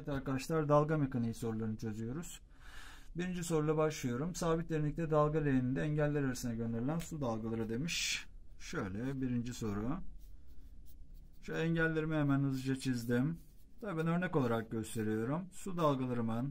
Evet arkadaşlar, dalga mekaniği sorularını çözüyoruz. Birinci soruyla başlıyorum. Sabit derinlikte dalga leğeninde engeller arasına gönderilen su dalgaları demiş. Şöyle birinci soru. Şu engellerimi hemen hızlıca çizdim. Tabii ben örnek olarak gösteriyorum. Su dalgalarımın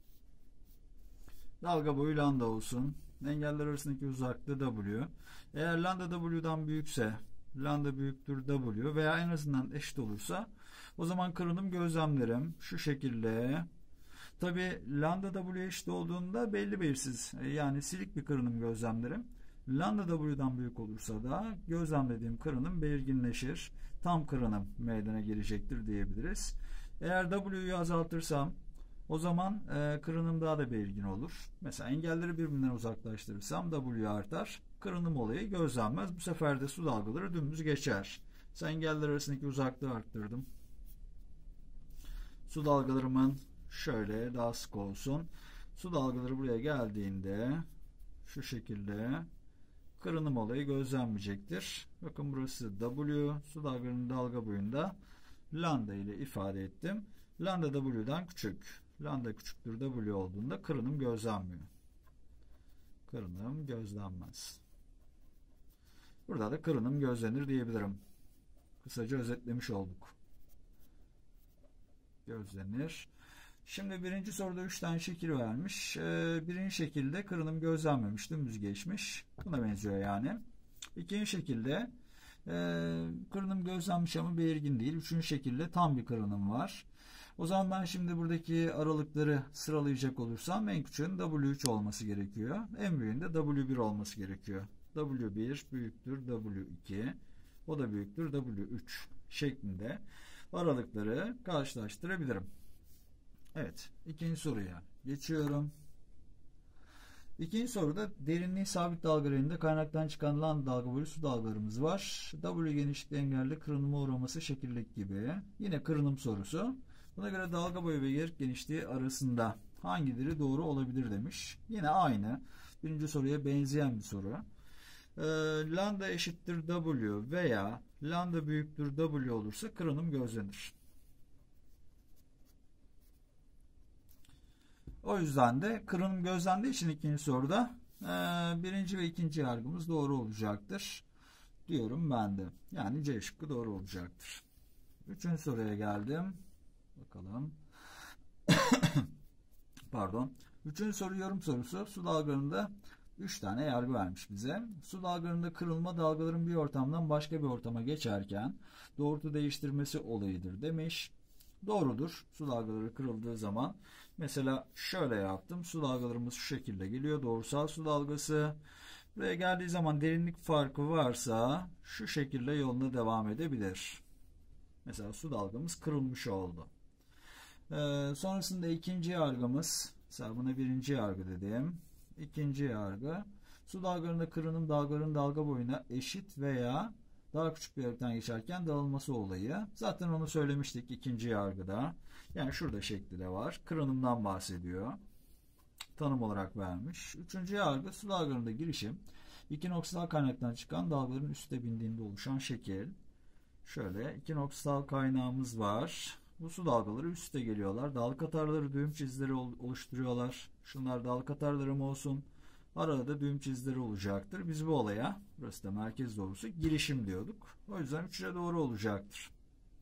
dalga boyu lambda olsun. Engeller arasındaki uzaklığı W. Eğer lambda W'dan büyükse, lambda büyüktür W veya en azından eşit olursa o zaman kırılım gözlemlerim şu şekilde. Tabi lambda W eşit olduğunda belli belirsiz, yani silik bir kırınım gözlemlerim. Lambda W'dan büyük olursa da gözlemlediğim kırınım belirginleşir. Tam kırınım meydana gelecektir diyebiliriz. Eğer W'yu azaltırsam o zaman kırınım daha da belirgin olur. Mesela engelleri birbirinden uzaklaştırırsam W artar. Kırınım olayı gözlenmez. Bu sefer de su dalgaları dümdüz geçer. Mesela engeller arasındaki uzaklığı arttırdım. Su dalgalarımın şöyle daha sık olsun. Su dalgaları buraya geldiğinde şu şekilde kırınım olayı gözlenmeyecektir. Bakın burası W. Su dalgalarının dalga boyunda lambda ile ifade ettim. Lambda W'dan küçük. Lambda küçüktür W olduğunda kırınım gözlenmiyor. Kırınım gözlenmez. Burada da kırınım gözlenir diyebilirim. Kısaca özetlemiş olduk. Gözlenir. Şimdi birinci soruda 3 tane şekil vermiş. Birinci şekilde kırınım gözlenmemiş, dümdüz geçmiş. Buna benziyor yani. İkinci şekilde kırınım gözlenmiş ama belirgin değil. Üçüncü şekilde tam bir kırınım var. O zaman ben şimdi buradaki aralıkları sıralayacak olursam en küçüğün W3 olması gerekiyor. En büyüğün de W1 olması gerekiyor. W1 büyüktür W2. O da büyüktür W3 şeklinde aralıkları karşılaştırabilirim. Evet, ikinci soruya geçiyorum. İkinci soruda derinliği sabit dalga leğeninde kaynaktan çıkan lambda dalga boyu su dalgalarımız var. W genişlikte engelli kırınıma uğraması şekildeki gibi. Yine kırınım sorusu. Buna göre dalga boyu ve yer genişliği arasında hangileri doğru olabilir demiş. Yine aynı. Birinci soruya benzeyen bir soru. Lambda eşittir W veya lambda büyüktür W olursa kırınım gözlenir. O yüzden de kırınım gözlendiği için ikinci soruda birinci ve ikinci yargımız doğru olacaktır diyorum ben de. Yani C şıkkı doğru olacaktır. Üçüncü soruya geldim. Bakalım. Pardon. Üçüncü soru yorum sorusu. Su dalgalarında 3 tane yargı vermiş bize. Su dalgalarında kırılma dalgaların bir ortamdan başka bir ortama geçerken doğrultu değiştirmesi olayıdır demiş. Doğrudur. Su dalgaları kırıldığı zaman mesela şöyle yaptım. Su dalgalarımız şu şekilde geliyor. Doğrusal su dalgası. Buraya geldiği zaman derinlik farkı varsa şu şekilde yoluna devam edebilir. Mesela su dalgamız kırılmış oldu. Sonrasında ikinci yargımız, mesela buna birinci yargı dedim. İkinci yargı, su dalgalarında kırınım dalgaların dalga boyuna eşit veya daha küçük bir yerden geçerken dağılması olayı. Zaten onu söylemiştik ikinci yargıda. Yani şurada şekli de var. Kırınımdan bahsediyor. Tanım olarak vermiş. Üçüncü yargı, su dalgalarında girişim iki noktasal kaynaktan çıkan dalgaların üste bindiğinde oluşan şekil. Şöyle iki noktasal kaynağımız var. Bu su dalgaları üste geliyorlar. Dalga katarları düğüm çizgileri oluşturuyorlar. Şunlar dalga katarları mı olsun? Arada da düğüm çizgileri olacaktır. Biz bu olaya, burası da merkez doğrusu, girişim diyorduk. O yüzden 3'e doğru olacaktır.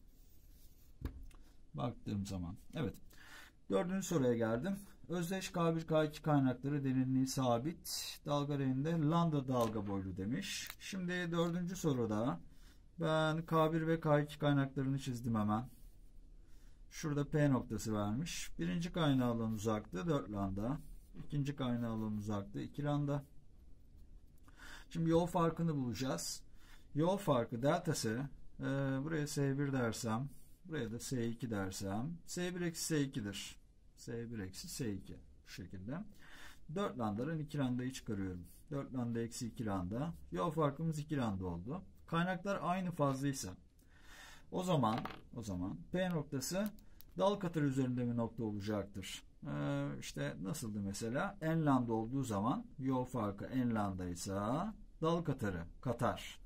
Baktığım zaman. Evet. Dördüncü soruya geldim. Özdeş K1, K2 kaynakları derinliği sabit. Dalga leğeninde lambda dalga boylu demiş. Şimdi dördüncü soruda ben K1 ve K2 kaynaklarını çizdim hemen. Şurada P noktası vermiş. Birinci kaynağı alan uzaklığı 4 lambda. İkinci kaynağı alan uzaklığı 2 lambda. Şimdi yol farkını bulacağız. Yol farkı deltası, buraya S1 dersem, buraya da S2 dersem, S1 eksi S2'dir. S1 eksi S2 bu şekilde. 4 lambdadan 2 lambdayı çıkarıyorum. 4 lambda eksi 2 lambda. Yol farkımız 2 lambda oldu. Kaynaklar aynı fazlaysa o zaman P noktası dal katarı üzerinde bir nokta olacaktır. İşte nasıldı mesela? N lambda olduğu zaman yol farkı N lambdaysa dal katarı katar.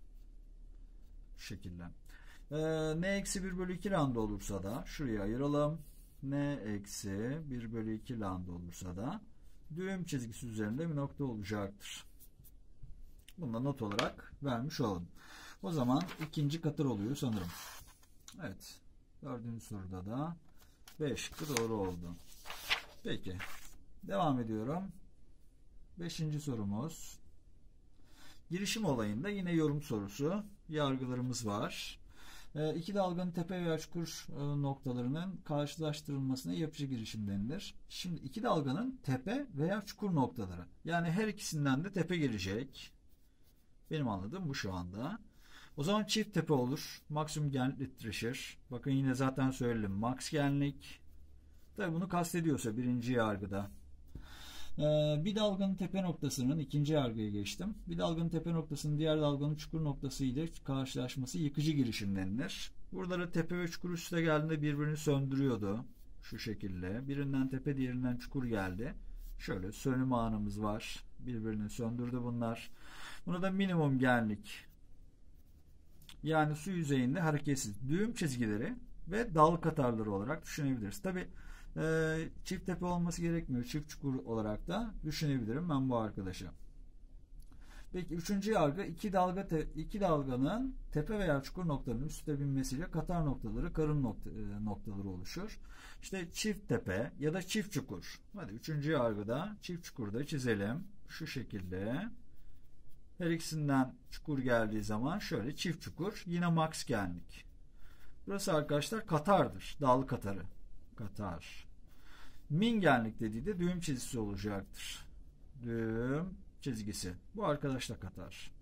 Şu şekilde. N eksi 1 bölü 2 lambda olursa da şuraya ayıralım. n eksi 1 bölü 2 lambda olursa da düğüm çizgisi üzerinde bir nokta olacaktır. Bunu da not olarak vermiş olalım. O zaman ikinci katır oluyor sanırım. Evet. Dördüncü soruda da 5 şıkkı doğru oldu. Peki. Devam ediyorum. Beşinci sorumuz. Girişim olayında yine yorum sorusu. Yargılarımız var. İki dalganın tepe veya çukur noktalarının karşılaştırılmasına yapıcı girişim denilir. Şimdi iki dalganın tepe veya çukur noktaları. Yani her ikisinden de tepe gelecek. Benim anladığım bu şu anda. O zaman çift tepe olur. Maksimum genlikle titreşir. Bakın yine zaten söyledim. Max genlik. Tabi bunu kastediyorsa birinci yargıda. Bir dalganın tepe noktasının ikinci yargıya geçtim. Bir dalganın tepe noktasının diğer dalganın çukur noktası ile karşılaşması yıkıcı girişim denilir. Buraları tepe ve çukur üste geldiğinde birbirini söndürüyordu. Şu şekilde. Birinden tepe diğerinden çukur geldi. Şöyle sönüm anımız var. Birbirini söndürdü bunlar. Buna da minimum genlik. Yani su yüzeyinde hareketsiz düğüm çizgileri ve dal katarları olarak düşünebiliriz. Tabi çift tepe olması gerekmiyor. Çift çukur olarak da düşünebilirim ben bu arkadaşı. Peki üçüncü yargı iki dalganın tepe veya çukur noktalarının üste binmesiyle katar noktaları, karın noktaları oluşur. İşte çift tepe ya da çift çukur. Hadi üçüncü yargıda çift çukurda çizelim. Şu şekilde. Her ikisinden çukur geldiği zaman şöyle çift çukur. Yine max genlik. Burası arkadaşlar katardır. Dal katarı. Katar. Min genlik dediği de düğüm çizgisi olacaktır. Düğüm çizgisi. Bu arkadaş da katar.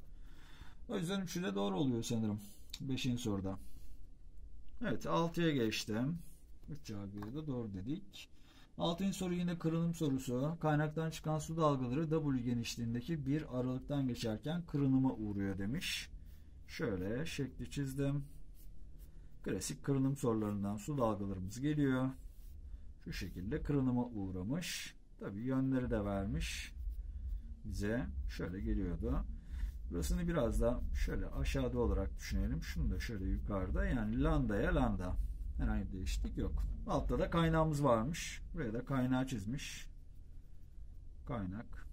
O yüzden üçü de doğru oluyor sanırım. 5. soruda. Evet 6'ya geçtim. 3 yargıya da doğru dedik. 6. soru yine kırılım sorusu. Kaynaktan çıkan su dalgaları W genişliğindeki bir aralıktan geçerken kırınıma uğruyor demiş. Şöyle şekli çizdim. Klasik kırılım sorularından su dalgalarımız geliyor. Şu şekilde kırınıma uğramış. Tabii yönleri de vermiş bize. Şöyle geliyordu. Burasını biraz da şöyle aşağıda olarak düşünelim. Şunu da şöyle yukarıda. Yani lambdaya lambda. Herhangi bir değişiklik yok. Altta da kaynağımız varmış. Buraya da kaynağı çizmiş. Kaynak.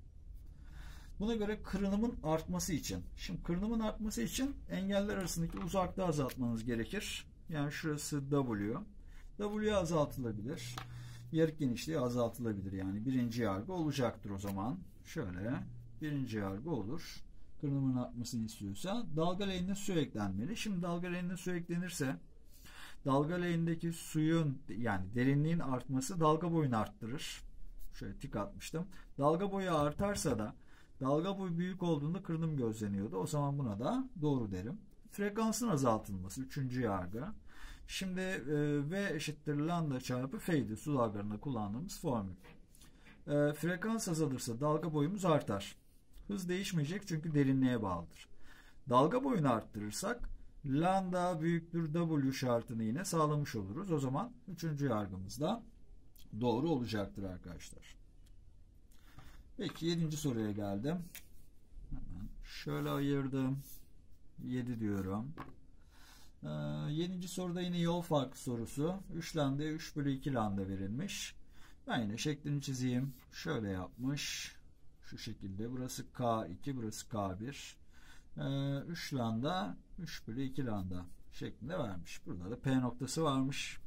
Buna göre kırınımın artması için. Şimdi kırınımın artması için engeller arasındaki uzaklığı azaltmanız gerekir. Yani şurası W. W azaltılabilir. Yarık genişliği azaltılabilir. Yani birinci yargı olacaktır o zaman. Şöyle birinci yargı olur. Kırınımın artmasını istiyorsa dalga leğenine su eklenmeli. Şimdi dalga leğenine su eklenirse dalga leğenindeki suyun yani derinliğin artması dalga boyunu arttırır. Şöyle tik atmıştım. Dalga boyu artarsa da dalga boyu büyük olduğunda kırınım gözleniyordu. O zaman buna da doğru derim. Frekansın azaltılması 3. yargı. Şimdi V eşittir lambda çarpı F'ydi su dalgalarında kullandığımız formül. Frekans azalırsa dalga boyumuz artar. Hız değişmeyecek çünkü derinliğe bağlıdır. Dalga boyunu arttırırsak lambda büyüktür W şartını yine sağlamış oluruz. O zaman 3. yargımız da doğru olacaktır arkadaşlar. Peki 7. soruya geldim. Hemen şöyle ayırdım. 7 diyorum. 7. soruda yine yol farkı sorusu. 3 lambda 3 bölü 2 lambda verilmiş. Ben yine şeklini çizeyim. Şöyle yapmış. Şu şekilde. Burası K2, burası K1. 3 lambda 3 bölü 2 lambda şeklinde vermiş. Burada da P noktası varmış.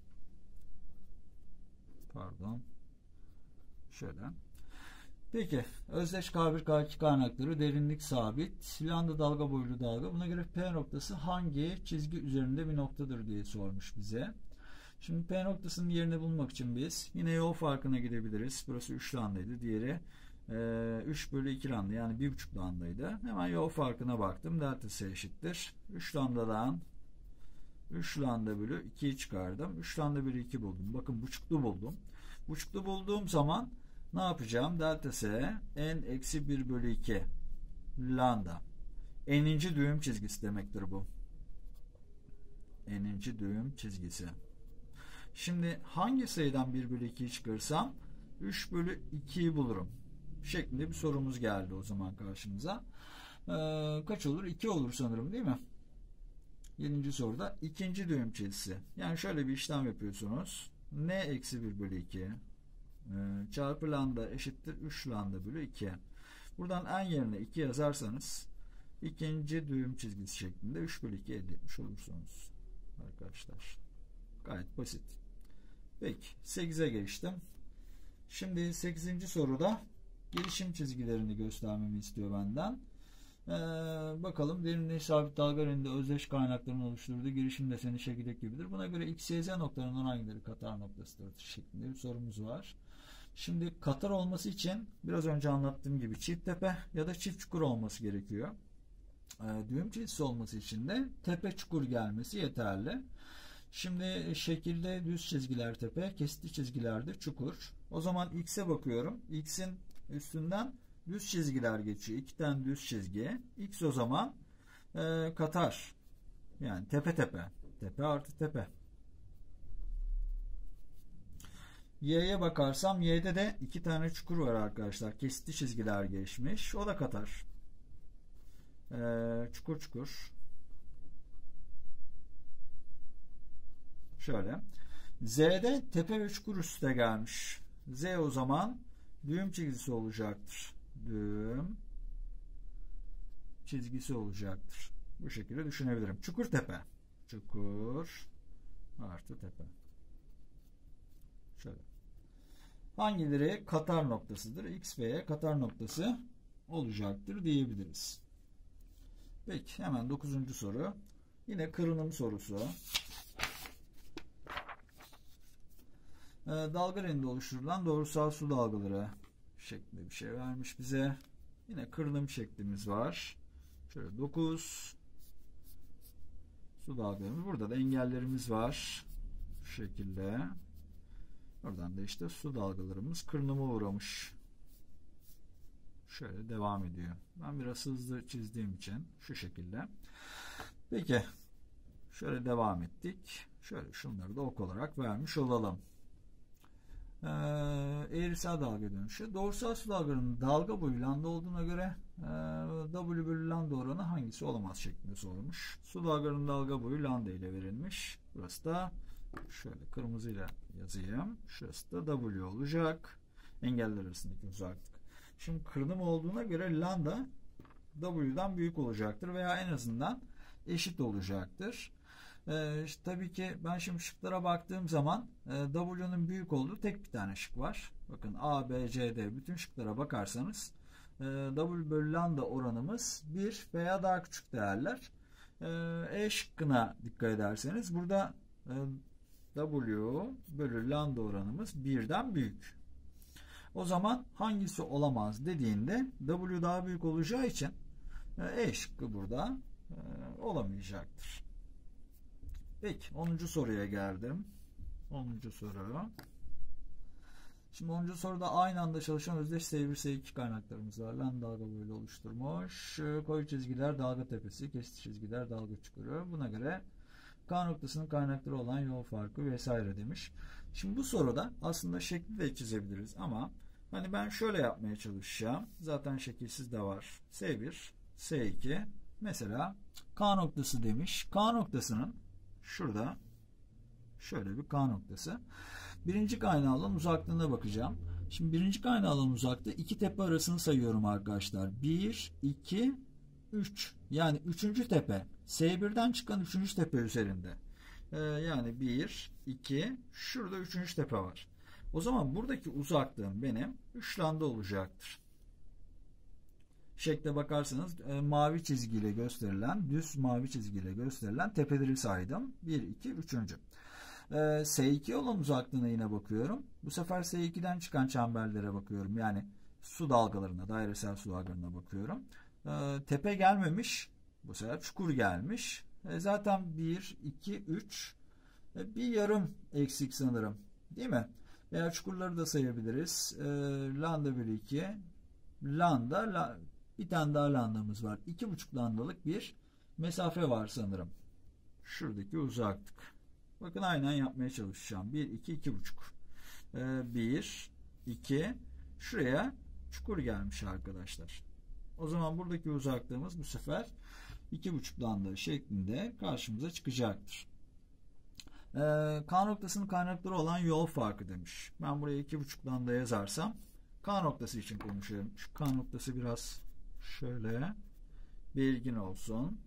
Pardon. Şöyle. Peki. Özdeş K1, K2 kaynakları derinlik sabit. Lambda dalga boylu dalga. Buna göre P noktası hangi çizgi üzerinde bir noktadır diye sormuş bize. Şimdi P noktasının yerini bulmak için biz yine yol farkına gidebiliriz. Burası 3 lambdaydı. Diğeri 3 bölü 2 lambda yani 1,5 lambdaydı. Hemen yol farkına baktım. Delta S eşittir. 3 lambdadan 3 lambda bölü 2'yi çıkardım. 3 lambda bölü 2 buldum. Bakın buçuklu buldum. Buçuklu bulduğum zaman ne yapacağım? Delta S n eksi 1 bölü 2 lambda. N'inci düğüm çizgisi demektir bu. N'inci düğüm çizgisi. Şimdi hangi sayıdan 1 bölü 2'yi çıkarırsam 3 bölü 2'yi bulurum. Şeklinde bir sorumuz geldi o zaman karşımıza. Kaç olur? 2 olur sanırım değil mi? 7. soruda ikinci düğüm çizgisi. Yani şöyle bir işlem yapıyorsunuz. N eksi 1 bölü 2 çarpı lambda eşittir 3 lambda bölü 2. Buradan n yerine 2 yazarsanız ikinci düğüm çizgisi şeklinde 3 bölü 2 elde etmiş olursunuz arkadaşlar. Gayet basit. Peki 8'e geçtim. Şimdi 8. soruda gelişim çizgilerini göstermemi istiyor benden. Bakalım derinliği sabit dalga renginde özdeş kaynakların oluşturduğu girişim deseni şekildeki gibidir. Buna göre x, y, z noktalarından hangileri katar noktasıdır şeklinde bir sorumuz var. Şimdi katar olması için biraz önce anlattığım gibi çift tepe ya da çift çukur olması gerekiyor. Düğüm çizgisi olması için de tepe çukur gelmesi yeterli. Şimdi şekilde düz çizgiler tepe, kesitli çizgilerde çukur. O zaman x'e bakıyorum. X'in üstünden düz çizgiler geçiyor. 2 tane düz çizgi. X o zaman katar. Yani tepe tepe. Tepe artı tepe. Y'ye bakarsam Y'de de 2 tane çukur var arkadaşlar. Kesitli çizgiler geçmiş. O da katar. Çukur çukur. Şöyle. Z'de tepe ve çukur üste gelmiş. Z o zaman düğüm çizgisi olacaktır. Düğüm çizgisi olacaktır. Bu şekilde düşünebilirim. Çukur tepe. Çukur artı tepe. Şöyle. Hangileri katar noktasıdır? X ve Y katar noktası olacaktır diyebiliriz. Peki hemen 9. soru. Yine kırınım sorusu. Dalga renginde oluşturulan doğrusal su dalgaları şeklinde bir şey vermiş bize. Yine kırınım şeklimiz var. Şöyle 9 su dalgalarımız. Burada da engellerimiz var. Bu şekilde. Oradan da işte su dalgalarımız kırınıma uğramış. Şöyle devam ediyor. Ben biraz hızlı çizdiğim için şu şekilde. Peki. Şöyle devam ettik. Şöyle şunları da ok olarak vermiş olalım. Eğrisel dalga dönüşü. Doğrusal su dalgalarının dalga boyu lambda olduğuna göre W bölü lambda oranı hangisi olamaz şeklinde sorulmuş. Su dalgalarının dalga boyu lambda ile verilmiş. Burası da şöyle kırmızıyla yazayım. Şurası da W olacak. Engeller arasındaki uzaklık. Şimdi kırınım olduğuna göre lambda W'dan büyük olacaktır veya en azından eşit olacaktır. Tabii ki ben şimdi şıklara baktığım zaman W'nun büyük olduğu tek bir tane şık var. Bakın A, B, C, D bütün şıklara bakarsanız W bölü lambda oranımız 1 veya daha küçük değerler. E şıkkına dikkat ederseniz burada W bölü lambda oranımız 1'den büyük. O zaman hangisi olamaz dediğinde W daha büyük olacağı için E şıkkı burada olamayacaktır. Peki 10. soruya geldim. 10. soru. Şimdi 10. soruda aynı anda çalışan özdeş S1 S2 kaynaklarımız var. Lambda dalga boyu oluşturmuş. Koyu çizgiler dalga tepesi, kesitli çizgiler dalga çukuru. Buna göre K noktasının kaynakları olan yol farkı vesaire demiş. Şimdi bu soruda aslında şekli de çizebiliriz ama hani ben şöyle yapmaya çalışacağım. Zaten şekilsiz de var. S1, S2 mesela K noktası demiş. K noktasının şurada şöyle bir K noktası. Birinci kaynağın uzaklığına bakacağım. Şimdi birinci kaynağın uzaklığı iki tepe arasını sayıyorum arkadaşlar. 1, 2, 3. Yani üçüncü tepe. S1'den çıkan üçüncü tepe üzerinde. Yani 1, 2. Şurada üçüncü tepe var. O zaman buradaki uzaklığım benim 3 lambda olacaktır. Şekle bakarsanız mavi çizgiyle gösterilen, düz mavi çizgiyle gösterilen tepeleri saydım. 1, 2, 3. S2 olan uzaklığına yine bakıyorum. Bu sefer S2'den çıkan çemberlere bakıyorum. Yani su dalgalarına, dairesel su dalgalarına bakıyorum. Tepe gelmemiş. Bu sefer çukur gelmiş. Zaten 1, 2, 3. Bir yarım eksik sanırım. Değil mi? Veya çukurları da sayabiliriz. Lambda bölü 2. Lambda, bir tane daha lambdamız var. 2,5 lambdalık bir mesafe var sanırım. Şuradaki uzaklık. Bakın aynen yapmaya çalışacağım. 1, 2, 2,5. 1, 2. Şuraya çukur gelmiş arkadaşlar. O zaman buradaki uzaklığımız bu sefer 2,5 lambda şeklinde karşımıza çıkacaktır. K noktasının kaynakları olan yol farkı demiş. Ben buraya 2,5 lambda yazarsam K noktası için konuşuyorum. Şu K noktası biraz şöyle belirgin olsun.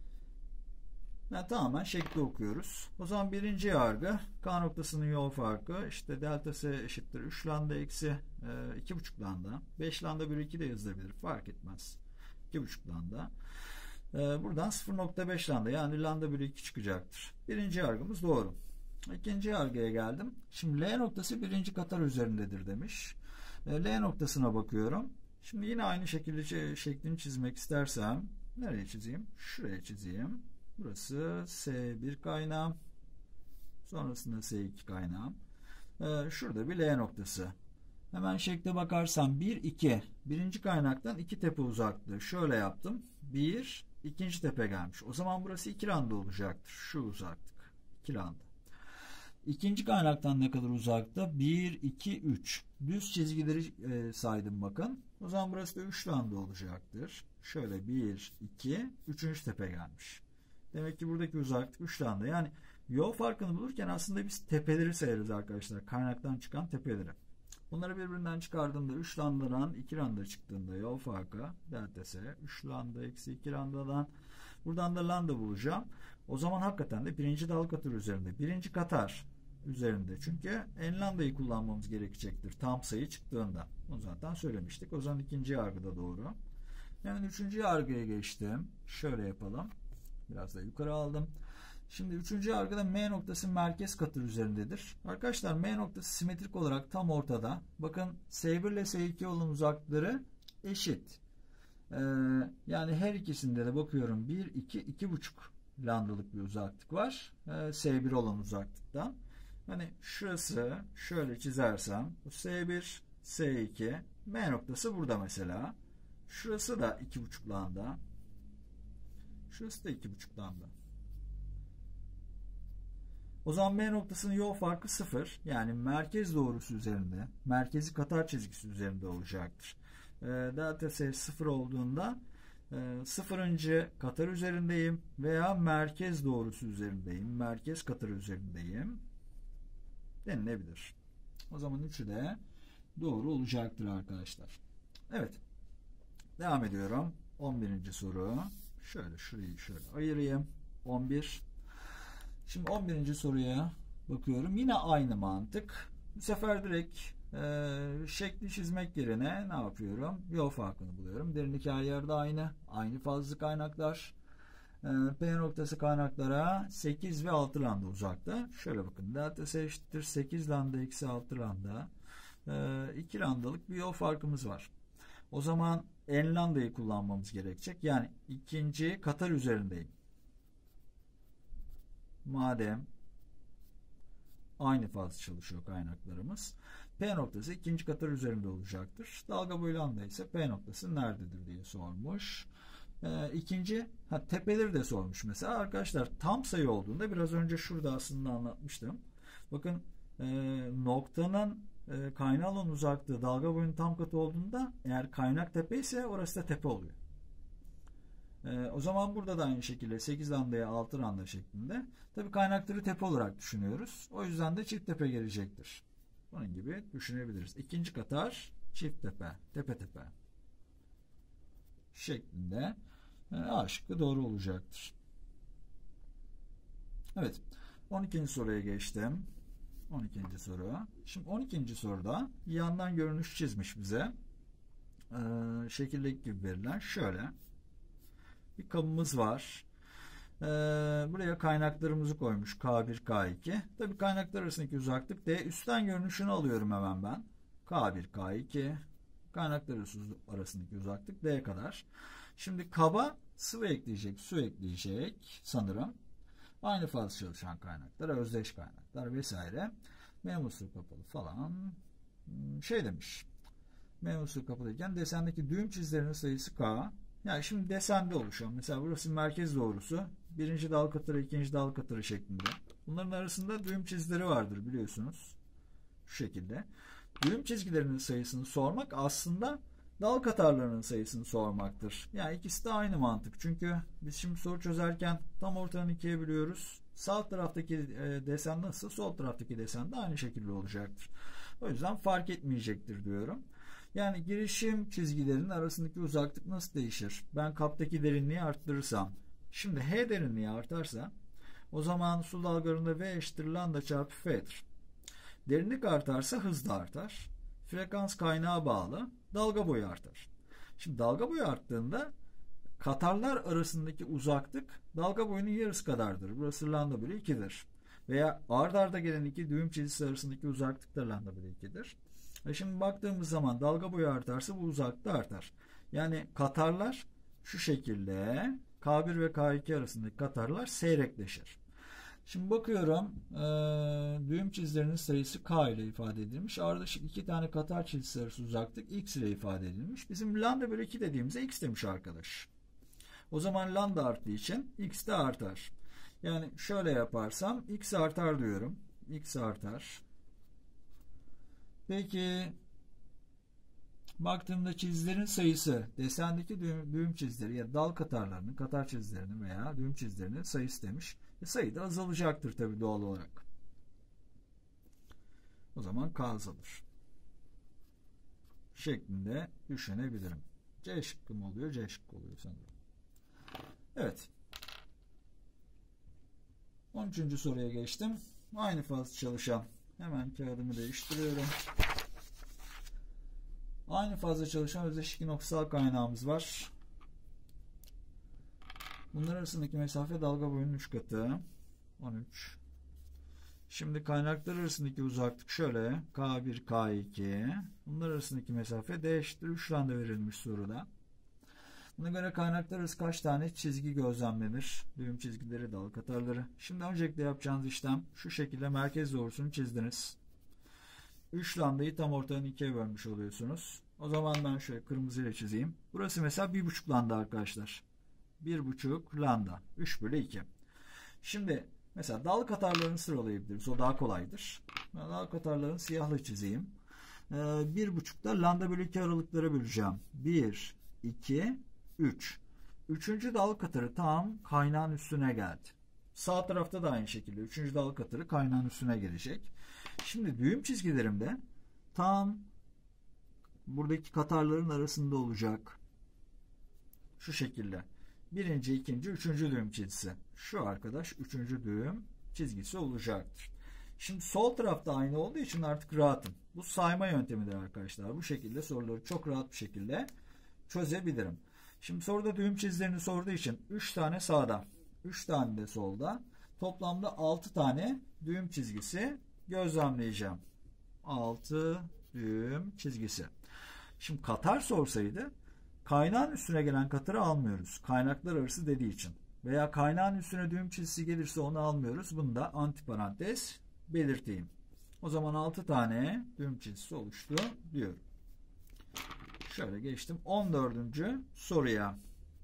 Yani tamamen şekli okuyoruz. O zaman birinci yargı K noktasının yol farkı işte delta S eşittir 3 lambda eksi 2,5 lambda. 5 lambda bölü 2 de yazılabilir. Fark etmez. 2,5 lambda. Buradan 0,5 lambda yani lambda bölü 2 çıkacaktır. Birinci yargımız doğru. İkinci yargıya geldim. Şimdi L noktası birinci katar üzerindedir demiş. L noktasına bakıyorum. Şimdi yine aynı şekilde şeklini çizmek istersem nereye çizeyim? Şuraya çizeyim. Burası S1 kaynağım. Sonrasında S2 kaynağım. Şurada bir L noktası. Hemen şekle bakarsam 1, 2. Birinci kaynaktan 2 tepe uzaklığı. Şöyle yaptım. 1, ikinci tepe gelmiş. O zaman burası 2 lambda olacaktır. Şu uzaklık. 2 lambda. İkinci kaynaktan ne kadar uzakta? 1, 2, 3. Düz çizgileri saydım bakın. O zaman burası da 3 lambda olacaktır. Şöyle 1, 2, 3. tepe gelmiş. Demek ki buradaki uzaklık 3 lambda. Yani yol farkını bulurken aslında biz tepeleri sayarız arkadaşlar. Kaynaktan çıkan tepeleri. Bunları birbirinden çıkardığımda 3 lambdadan 2 lambda çıktığında yol farkı delta S 3 lambda eksi 2 lambdadan buradan da lambda bulacağım. O zaman hakikaten de birinci dal katır üzerinde. Birinci katar üzerinde. Çünkü en lambdayı kullanmamız gerekecektir. Tam sayı çıktığında. Onu zaten söylemiştik. O zaman ikinci yargıda doğru. Yani üçüncü yargıya geçtim. Şöyle yapalım. Biraz da yukarı aldım. Şimdi üçüncü yargıda M noktası merkez katır üzerindedir. Arkadaşlar M noktası simetrik olarak tam ortada. Bakın S1 ile S2 olan uzaklıkları eşit. Yani her ikisinde de bakıyorum 1, 2, 2,5 lambdalık bir uzaklık var. S1 olan uzaklıktan. Hani şurası şöyle çizersem bu S1, S2 M noktası burada mesela. Şurası da 2,5 lambda. Şurası da 2,5 lambda. O zaman M noktasının yol farkı 0. Yani merkez doğrusu üzerinde, merkezi katar çizgisi üzerinde olacaktır. Delta S 0 olduğunda 0. katar üzerindeyim veya merkez doğrusu üzerindeyim. Merkez katar üzerindeyim denilebilir. O zaman üçü de doğru olacaktır arkadaşlar. Evet. Devam ediyorum. 11. soru. Şöyle şurayı şöyle ayırayım. 11. Şimdi 11. soruya bakıyorum. Yine aynı mantık. Bu sefer direkt şekli çizmek yerine ne yapıyorum? Yol farkını buluyorum. Derinlik her yerde aynı. Aynı fazla kaynaklar. P noktası kaynaklara 8 ve 6 lambda uzakta. Şöyle bakın. Delta S eşittir 8 lambda eksi 6 lambda. 2 lambdalık bir yol farkımız var. O zaman n lambdayı kullanmamız gerekecek. Yani ikinci katar üzerindeyim. Madem aynı fazla çalışıyor kaynaklarımız. P noktası ikinci katar üzerinde olacaktır. Dalga boyu lambda ise P noktası nerededir diye sormuş. İkinci tepeleri de sormuş mesela. Arkadaşlar tam sayı olduğunda biraz önce şurada aslında anlatmıştım. Bakın noktanın kaynağı olan uzaklığı dalga boyunun tam katı olduğunda eğer kaynak tepe ise orası da tepe oluyor. O zaman burada da aynı şekilde 8 lambdaya 6 lambda şeklinde. Tabii kaynakları tepe olarak düşünüyoruz. O yüzden de çift tepe gelecektir. Bunun gibi düşünebiliriz. İkinci katar çift tepe, tepe tepe şeklinde A şıkkı doğru olacaktır. Evet. 12. soruya geçtim. 12. soru. Şimdi 12. soruda yandan görünüş çizmiş bize. Şekildeki gibi verilen şöyle. Bir kabımız var. Buraya kaynaklarımızı koymuş. K1, K2. Tabii kaynaklar arasındaki uzaklık D. Üstten görünüşünü alıyorum hemen ben. K1, K2. Kaynaklar arasındaki uzaklık D kadar. Şimdi kaba sıvı ekleyecek, su ekleyecek sanırım. Aynı fazla çalışan kaynaklar, özdeş kaynaklar vesaire. Mevzusu kapalı falan. Şey demiş. Mevzusu kapalıyken desendeki düğüm çizgilerinin sayısı K. Yani şimdi desende oluşuyor. Mesela burası merkez doğrusu. Birinci dal katırı, ikinci dal katırı şeklinde. Bunların arasında düğüm çizgileri vardır biliyorsunuz. Şu şekilde. Düğüm çizgilerinin sayısını sormak aslında dal katarlarının sayısını sormaktır. Yani ikisi de aynı mantık. Çünkü biz şimdi soru çözerken tam ortadan ikiye bölüyoruz. Sağ taraftaki desen nasıl, sol taraftaki desen de aynı şekilde olacaktır. O yüzden fark etmeyecektir diyorum. Yani girişim çizgilerinin arasındaki uzaklık nasıl değişir? Ben kaptaki derinliği arttırırsam, şimdi H derinliği artarsa, o zaman su dalgalarında V eşittir lambda çarpı F'dir. Derinlik artarsa hız da artar. Frekans kaynağa bağlı. Dalga boyu artar. Şimdi dalga boyu arttığında katarlar arasındaki uzaklık dalga boyunun yarısı kadardır. Burası lambda bölü 2'dir. Veya ard arda gelen iki düğüm çizgisi arasındaki uzaklık da lambda bölü 2'dir. Şimdi baktığımız zaman dalga boyu artarsa bu uzaklık da artar. Yani katarlar şu şekilde K1 ve K2 arasındaki katarlar seyrekleşir. Şimdi bakıyorum düğüm çizgilerinin sayısı K ile ifade edilmiş. Ardışık iki tane katar çizgisi arası uzaklık X ile ifade edilmiş. Bizim lambda bölü 2 dediğimizde X demiş arkadaş. O zaman lambda arttığı için X de artar. Yani şöyle yaparsam X artar diyorum. X artar. Peki baktığımda çizgilerin sayısı desendeki düğüm çizgileri ya dal katarlarının, katar çizgilerinin veya düğüm çizgilerinin sayısı demiş. Sayı da azalacaktır tabii doğal olarak. O zaman K azalır. Şeklinde düşünebilirim. C şıkkı mı oluyor? C şıkkı oluyor sanırım. Evet. 13. soruya geçtim. Aynı fazla çalışan. Hemen kağıdımı değiştiriyorum. Aynı fazla çalışan özdeşik noksal kaynağımız var. Bunlar arasındaki mesafe dalga boyunun 3 katı. 13. Şimdi kaynaklar arasındaki uzaklık şöyle. K1, K2. Bunlar arasındaki mesafe D eşittir 3 lambda verilmiş soruda. Buna göre kaynaklar arası kaç tane çizgi gözlemlenir? Düğüm çizgileri, dal katarları. Şimdi öncelikle yapacağınız işlem şu şekilde merkez doğrusunu çizdiniz. 3 lambdayı tam ortadan 2'ye bölmüş oluyorsunuz. O zaman ben şöyle kırmızıyla çizeyim. Burası mesela 1,5 lambda arkadaşlar. 1,5 lambda. 3 bölü 2. Şimdi mesela dal katarlarını sıralayabiliriz. O daha kolaydır. Ben dal katarlarını siyahla çizeyim. 1,5'da lambda bölü 2 aralıklara böleceğim. 1, 2, 3. Üçüncü dal katarı tam kaynağın üstüne geldi. Sağ tarafta da aynı şekilde. Üçüncü dal katarı kaynağın üstüne gelecek. Şimdi düğüm çizgilerimde tam buradaki katarların arasında olacak. Şu şekilde. Birinci, ikinci, üçüncü düğüm çizgisi. Şu arkadaş üçüncü düğüm çizgisi olacaktır. Şimdi sol tarafta aynı olduğu için artık rahatım. Bu sayma yöntemidir arkadaşlar. Bu şekilde soruları çok rahat bir şekilde çözebilirim. Şimdi soruda düğüm çizgilerini sorduğu için 3 tane sağda, 3 tane de solda. Toplamda 6 tane düğüm çizgisi gözlemleyeceğim. 6 düğüm çizgisi. Şimdi katar sorsaydı kaynağın üstüne gelen katarı almıyoruz. Kaynaklar arası dediği için. Veya kaynağın üstüne düğüm çizgisi gelirse onu almıyoruz. Bunu da antiparantez belirteyim. O zaman 6 tane düğüm çizgisi oluştu diyorum. Şöyle geçtim 14. soruya.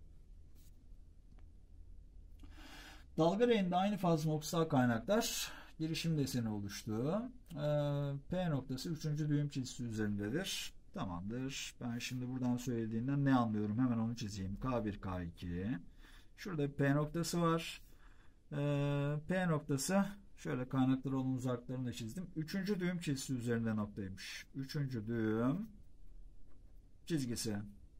Dalga renginde aynı fazla noksal kaynaklar girişim deseni oluştu. P noktası 3. düğüm çizgisi üzerindedir. Tamamdır. Ben şimdi buradan söylediğinden ne anlıyorum? Hemen onu çizeyim. K1, K2. Şurada bir P noktası var. P noktası şöyle kaynakları olan uzaklarını da çizdim. 3. düğüm çizgisi üzerinde noktaymış. 3. düğüm çizgisi.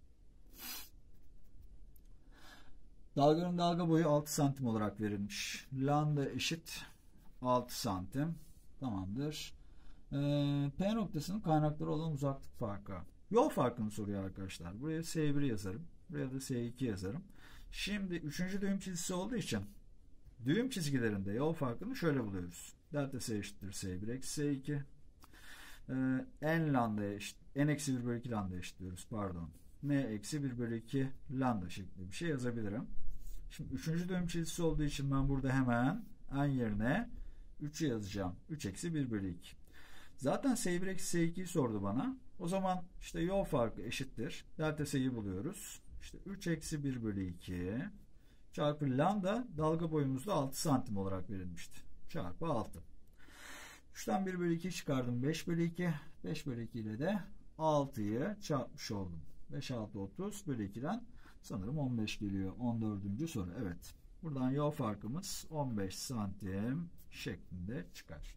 Dalganın dalga boyu 6 santim olarak verilmiş. Lambda eşit 6 santim. Tamamdır. P noktasının kaynakları olan uzaklık farkı. Yol farkını soruyor arkadaşlar. Buraya S1 yazarım. Buraya da S2 yazarım. Şimdi 3. düğüm çizgisi olduğu için düğüm çizgilerinde yol farkını şöyle buluyoruz. Delta S eşittir S1 eksi S2. N lambda eşit, N eksi 1 bölü 2 lambda eşitliyoruz. Pardon. N eksi 1 bölü 2 lambda şeklinde bir şey yazabilirim. Şimdi 3. düğüm çizgisi olduğu için ben burada hemen N yerine 3'ü yazacağım. 3 eksi 1 bölü 2. Zaten S1 eksi S2'yi sordu bana. O zaman işte yol farkı eşittir. Delta S'yi buluyoruz. İşte 3 eksi 1 bölü 2 çarpı lambda dalga boyumuzda 6 santim olarak verilmişti. Çarpı 6. 3'ten 1 bölü 2 çıkardım. 5 bölü 2. 5 bölü 2 ile de 6'yı çarpmış oldum. 5, 6, 30 bölü 2'den sanırım 15 geliyor. 14. soru. Evet. Buradan yol farkımız 15 santim şeklinde çıkar.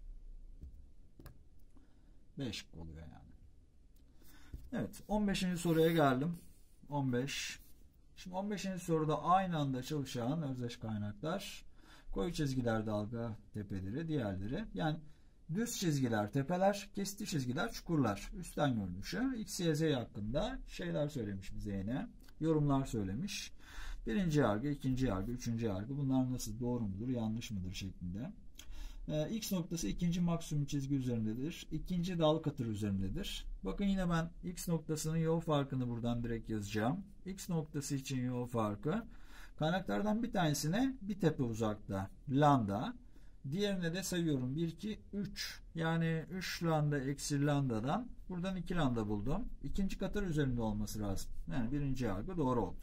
5 oluyor yani. Evet. 15. soruya geldim. 15. Şimdi 15. soruda aynı anda çalışan özdeş kaynaklar, koyu çizgiler dalga tepeleri, diğerleri. Yani düz çizgiler tepeler, kesiti çizgiler çukurlar. Üstten görünüşü. X, Y, Z hakkında şeyler söylemiş bize yine. Yorumlar söylemiş. Birinci yargı, ikinci yargı, üçüncü yargı. Bunlar nasıl, doğru mudur, yanlış mıdır şeklinde. X noktası ikinci maksimum çizgi üzerindedir. İkinci dal katır üzerindedir. Bakın yine ben X noktasının yol farkını buradan direkt yazacağım. X noktası için yol farkı. Kaynaklardan bir tanesine bir tepe uzakta lambda. Diğerine de sayıyorum 1, 2, 3. Yani 3 lambda eksi lambdadan buradan 2 lambda buldum. İkinci katır üzerinde olması lazım. Yani birinci yargı doğru oldu.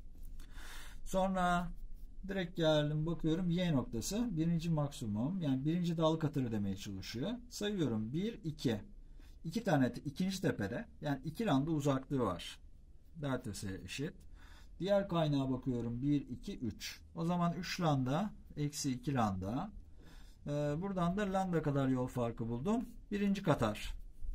Sonra direkt geldim bakıyorum Y noktası birinci maksimum, yani birinci dal katırı demeye çalışıyor. Sayıyorum 1, 2. 2 tane ikinci tepede, yani 2 lambda uzaklığı var. Delta'sı eşit. Diğer kaynağa bakıyorum 1, 2, 3. O zaman 3 lambda eksi 2 lambda. Buradan da lambda kadar yol farkı buldum. Birinci katar.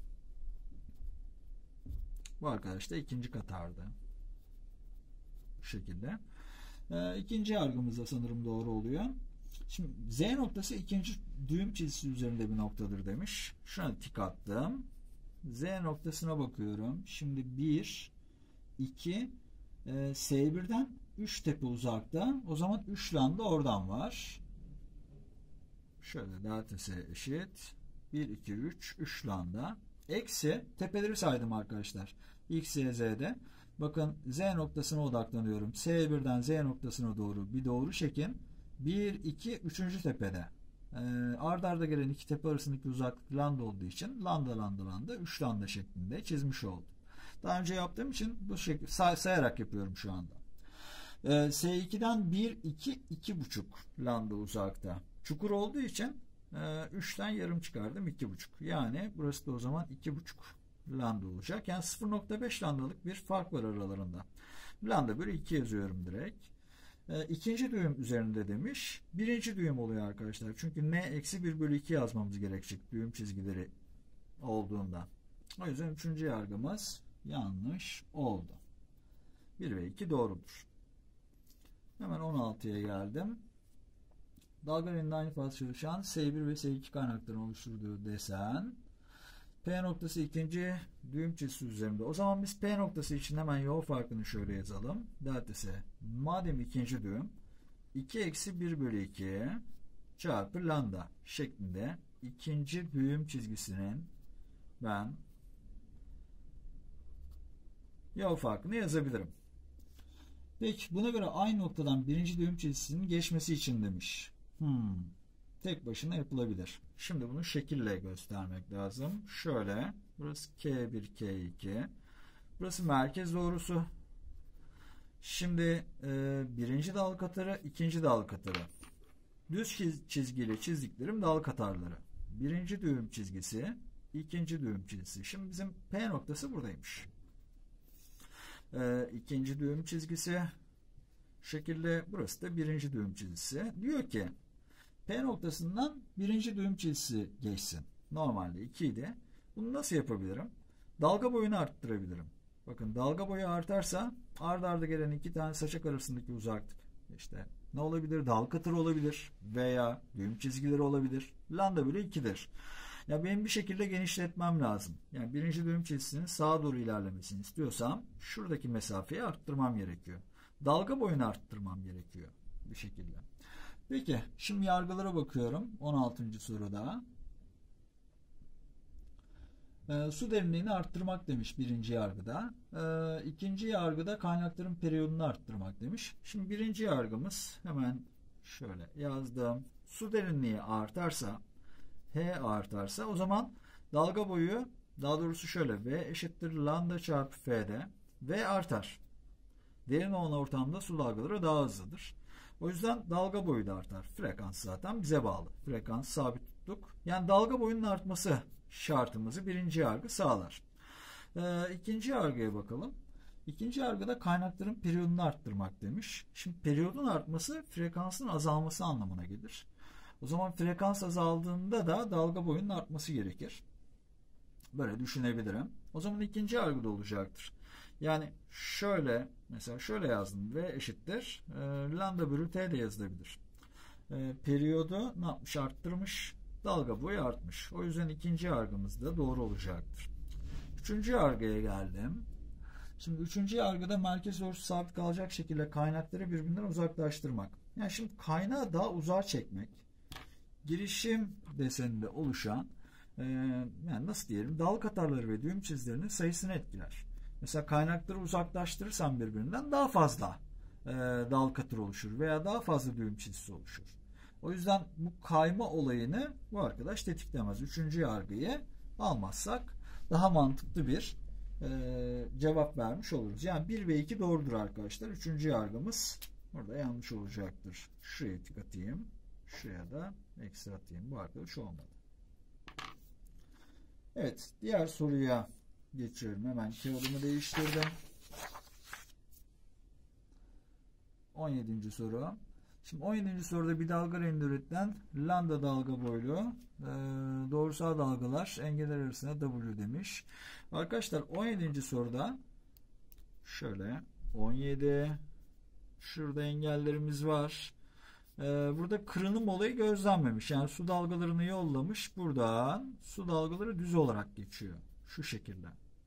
Bu arkadaş da ikinci katardı. Bu şekilde. İkinci yargımız da sanırım doğru oluyor. Şimdi Z noktası ikinci düğüm çizgisi üzerinde bir noktadır demiş. Şuna tik attım. Z noktasına bakıyorum. Şimdi 1, 2, S1'den 3 tepe uzakta. O zaman 3 lambda oradan var. Şöyle delta'sı eşit. 1, 2, 3. 3 lambda. Eksi tepeleri saydım arkadaşlar. X, Y, Z'de. Bakın Z noktasına odaklanıyorum. S1'den Z noktasına doğru bir doğru çekin. 1, 2, 3. tepede. Ard arda gelen iki tepe arasındaki uzaklık lambda olduğu için lambda 3 lambda şeklinde çizmiş oldum. Daha önce yaptığım için bu şekilde sayarak yapıyorum şu anda. S2'den 1, 2, 2,5 lambda uzakta. Çukur olduğu için 3'ten yarım çıkardım, 2,5. Yani burası da o zaman 2,5 lambda olacak. Yani 0,5 lambdalık bir fark var aralarında. Lambda bölü 2 yazıyorum direkt. İkinci düğüm üzerinde demiş. Birinci düğüm oluyor arkadaşlar. Çünkü n eksi 1 bölü 2 yazmamız gerekecek düğüm çizgileri olduğunda. O yüzden üçüncü yargımız yanlış oldu. 1 ve 2 doğrudur. Hemen 16'ya geldim. Dalga reninde aynı fazla çalışan S1 ve S2 kaynaklarının oluşturduğu desen. P noktası ikinci düğüm çizgisi üzerinde. O zaman biz P noktası için hemen yol farkını şöyle yazalım. Delta S. Madem ikinci düğüm 2 eksi 1 bölü 2 çarpı lambda şeklinde ikinci düğüm çizgisinin ben yol farkını yazabilirim. Peki buna göre aynı noktadan birinci düğüm çizgisinin geçmesi için demiş. Tek başına yapılabilir. Şimdi bunu şekille göstermek lazım. Şöyle. Burası K1, K2. Burası merkez doğrusu. Şimdi birinci dal katarı, ikinci dal katarı. Düz çizgiyle çizdiklerim dal katarları. Birinci düğüm çizgisi, ikinci düğüm çizgisi. Şimdi bizim P noktası buradaymış. İkinci düğüm çizgisi. Şu şekilde burası da birinci düğüm çizgisi. Diyor ki P noktasından birinci düğüm çizgisi geçsin. Normalde 2 idi. Bunu nasıl yapabilirim? Dalga boyunu arttırabilirim. Bakın dalga boyu artarsa ard arda gelen iki tane saçak arasındaki uzaklık işte ne olabilir? Dal katır olabilir veya düğüm çizgileri olabilir. Lambda bölü 2'dir. Ya benim bir şekilde genişletmem lazım. Yani birinci düğüm çizgisinin sağa doğru ilerlemesini istiyorsam şuradaki mesafeyi arttırmam gerekiyor. Dalga boyunu arttırmam gerekiyor bir şekilde. Peki şimdi yargılara bakıyorum. 16. soruda. Su derinliğini arttırmak demiş birinci yargıda. İkinci yargıda kaynakların periyodunu arttırmak demiş. Şimdi birinci yargımız hemen şöyle yazdım. Su derinliği artarsa, H artarsa o zaman dalga boyu, daha doğrusu şöyle V eşittir lambda çarpı F'de V artar. Derin olan ortamda su dalgaları daha hızlıdır. O yüzden dalga boyu da artar. Frekans zaten bize bağlı. Frekans sabit tuttuk. Yani dalga boyunun artması şartımızı birinci yargı sağlar. İkinci yargıya bakalım. İkinci yargıda kaynakların periyodunu arttırmak demiş. Şimdi periyodun artması frekansın azalması anlamına gelir. O zaman frekans azaldığında da dalga boyunun artması gerekir. Böyle düşünebilirim. O zaman ikinci yargıda olacaktır. Yani şöyle, mesela şöyle yazdım. V eşittir lambda bölü t de yazılabilir. Periyodu ne yapmış? Arttırmış. Dalga boyu artmış. O yüzden ikinci yargımız da doğru olacaktır. Üçüncü yargıya geldim. Şimdi üçüncü yargıda merkez doğrusu sabit kalacak şekilde kaynakları birbirinden uzaklaştırmak. Yani şimdi kaynağı daha uzağa çekmek, girişim deseninde oluşan yani nasıl diyelim, dal katarları ve düğüm çizgilerinin sayısını etkiler. Mesela kaynakları uzaklaştırırsam birbirinden daha fazla dal katır oluşur veya daha fazla düğüm çizgisi oluşur. O yüzden bu kayma olayını bu arkadaş tetiklemez. Üçüncü yargıyı almazsak daha mantıklı bir cevap vermiş oluruz. Yani 1 ve 2 doğrudur arkadaşlar. Üçüncü yargımız burada yanlış olacaktır. Şuraya tık atayım. Şuraya da eksi atayım. Bu arkadaş olmadı. Evet. Diğer soruya geçiyorum. Hemen kağıdımı değiştirdim. 17. soru. Şimdi 17. soruda bir dalga renginde üretilen lambda dalga boylu doğrusal dalgalar engeller arasında W demiş. Arkadaşlar 17. soruda şöyle 17, şurada engellerimiz var. Burada kırınım olayı gözlenmemiş. Yani su dalgalarını yollamış. Buradan su dalgaları düz olarak geçiyor. Şu şekilde.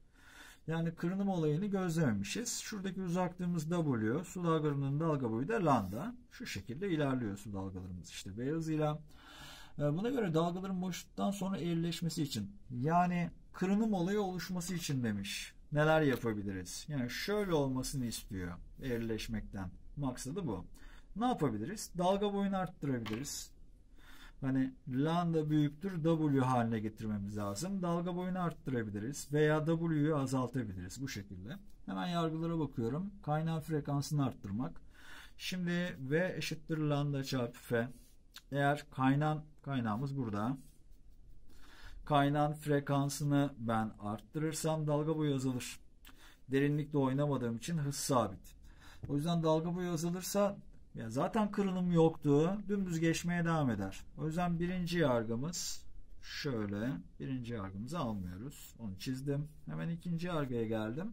Yani kırınım olayını gözlememişiz. Şuradaki uzaklığımız W. Su dalgalarının dalga boyu da lambda. Şu şekilde ilerliyor su dalgalarımız işte beyazıyla. Buna göre dalgaların boşluktan sonra eğrileşmesi için, yani kırınım olayı oluşması için demiş. Neler yapabiliriz? Yani şöyle olmasını istiyor eğrileşmekten. Maksadı bu. Ne yapabiliriz? Dalga boyunu arttırabiliriz. Hani lambda büyüktür W haline getirmemiz lazım. Dalga boyunu arttırabiliriz veya W'yu azaltabiliriz bu şekilde. Hemen yargılara bakıyorum. Kaynağın frekansını arttırmak. Şimdi V eşittir lambda çarpı F. Eğer kaynağımız burada. Kaynağın frekansını ben arttırırsam dalga boyu azalır. Derinlikte oynamadığım için hız sabit. O yüzden dalga boyu azalırsa ya zaten kırılım yoktu. Dümdüz geçmeye devam eder. O yüzden birinci yargımız şöyle. Birinci yargımızı almıyoruz. Onu çizdim. Hemen ikinci yargıya geldim.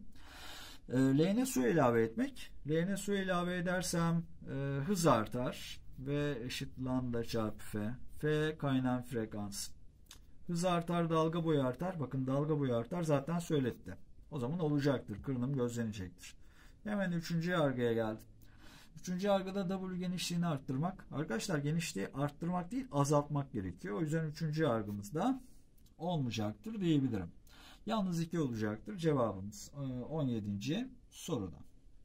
L'ne su ilave etmek. L'ne su ilave edersem hız artar. V eşit lambda çarpı F. F kaynağın frekansı. Hız artar, dalga boyu artar. Bakın dalga boyu artar zaten söyletti. O zaman olacaktır. Kırınım gözlenecektir. Hemen üçüncü yargıya geldim. Üçüncü yargıda W genişliğini arttırmak. Arkadaşlar genişliği arttırmak değil azaltmak gerekiyor. O yüzden üçüncü yargımızda olmayacaktır diyebilirim. Yalnız 2 olacaktır cevabımız 17. soruda.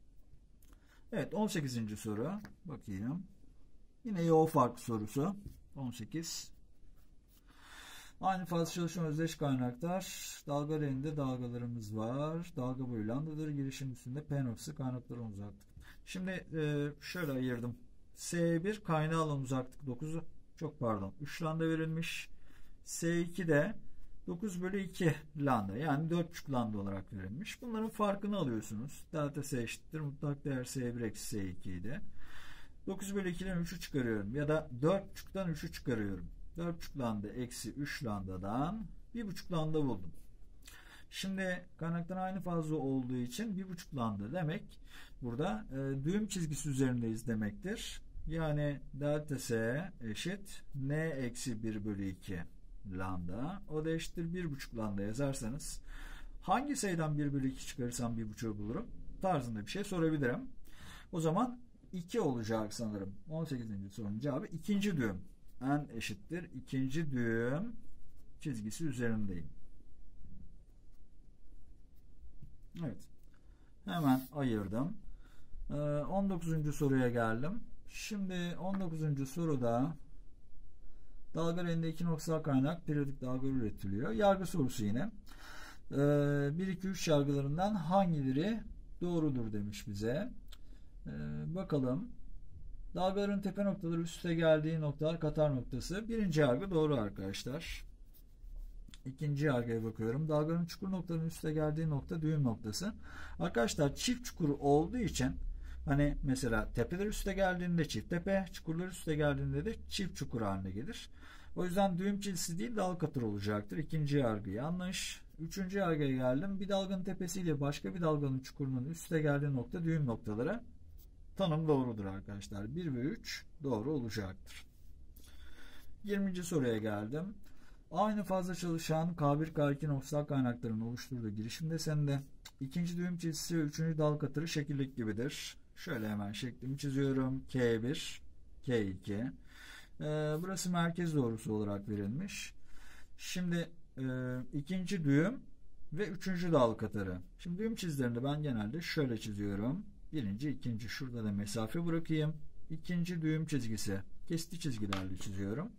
Evet 18. soru. Bakayım. Yine yoğun fark sorusu. 18. Aynı fazla çalışan özdeş kaynaklar. Dalga renginde dalgalarımız var. Dalga boyu lambdadır. Girişim üstünde P noktası kaynakların uzaklık. Şimdi şöyle ayırdım. S1 kaynağı alan uzaklık 9. Çok pardon. 3 lambda verilmiş. S2 de 9 bölü 2 lambda. Yani 4,5 lambda olarak verilmiş. Bunların farkını alıyorsunuz. Delta S eşittir. Mutlak değer S1 eksi S2 idi. 9 bölü 2'den 3'ü çıkarıyorum. Ya da 4,5'tan 3'ü çıkarıyorum. 4,5 lambda eksi 3 lambdadan 1,5 lambda buldum. Şimdi kaynaktan aynı fazla olduğu için 1,5 lambda demek burada düğüm çizgisi üzerindeyiz demektir. Yani delta S eşit N eksi 1 bölü 2 lambda. O da eşittir 1,5 lambda yazarsanız hangi sayıdan 1 bölü 2 çıkarırsam 1,5'u bulurum tarzında bir şey sorabilirim. O zaman 2 olacak sanırım. 18. sorunun cevabı ikinci düğüm. N eşittir ikinci düğüm çizgisi üzerindeyim. Evet. Hemen ayırdım. 19. soruya geldim. Şimdi 19. soruda dalga renginde 2 noktasal kaynak periyodik dalga üretiliyor. Yargı sorusu yine. 1, 2, 3 yargılarından hangileri doğrudur demiş bize. Bakalım. Dalgaların tepe noktaları üst üste geldiği noktalar katar noktası. Birinci yargı doğru arkadaşlar. İkinci yargıya bakıyorum. Dalganın çukur noktanın üste geldiği nokta düğüm noktası. Arkadaşlar çift çukur olduğu için hani mesela tepeler üste geldiğinde çift tepe, çukurlar üste geldiğinde de çift çukur haline gelir. O yüzden düğüm çizgisi değil dalga katır olacaktır. İkinci yargı yanlış. Üçüncü yargıya geldim. Bir dalganın tepesiyle başka bir dalganın çukurunun üste geldiği nokta düğüm noktaları. Tanım doğrudur arkadaşlar. 1 ve 3 doğru olacaktır. 20. soruya geldim. Aynı fazla çalışan K1, K2 noktasal kaynaklarının oluşturduğu girişim deseninde ikinci düğüm çizgisi ve üçüncü dalga katırı şekildeki gibidir. Şöyle hemen şeklimi çiziyorum. K1, K2. Burası merkez doğrusu olarak verilmiş. Şimdi ikinci düğüm ve üçüncü dalga katırı. Şimdi düğüm çizgilerini ben genelde şöyle çiziyorum. Birinci, ikinci. Şurada da mesafe bırakayım. İkinci düğüm çizgisi. Kesiti çizgilerle çiziyorum.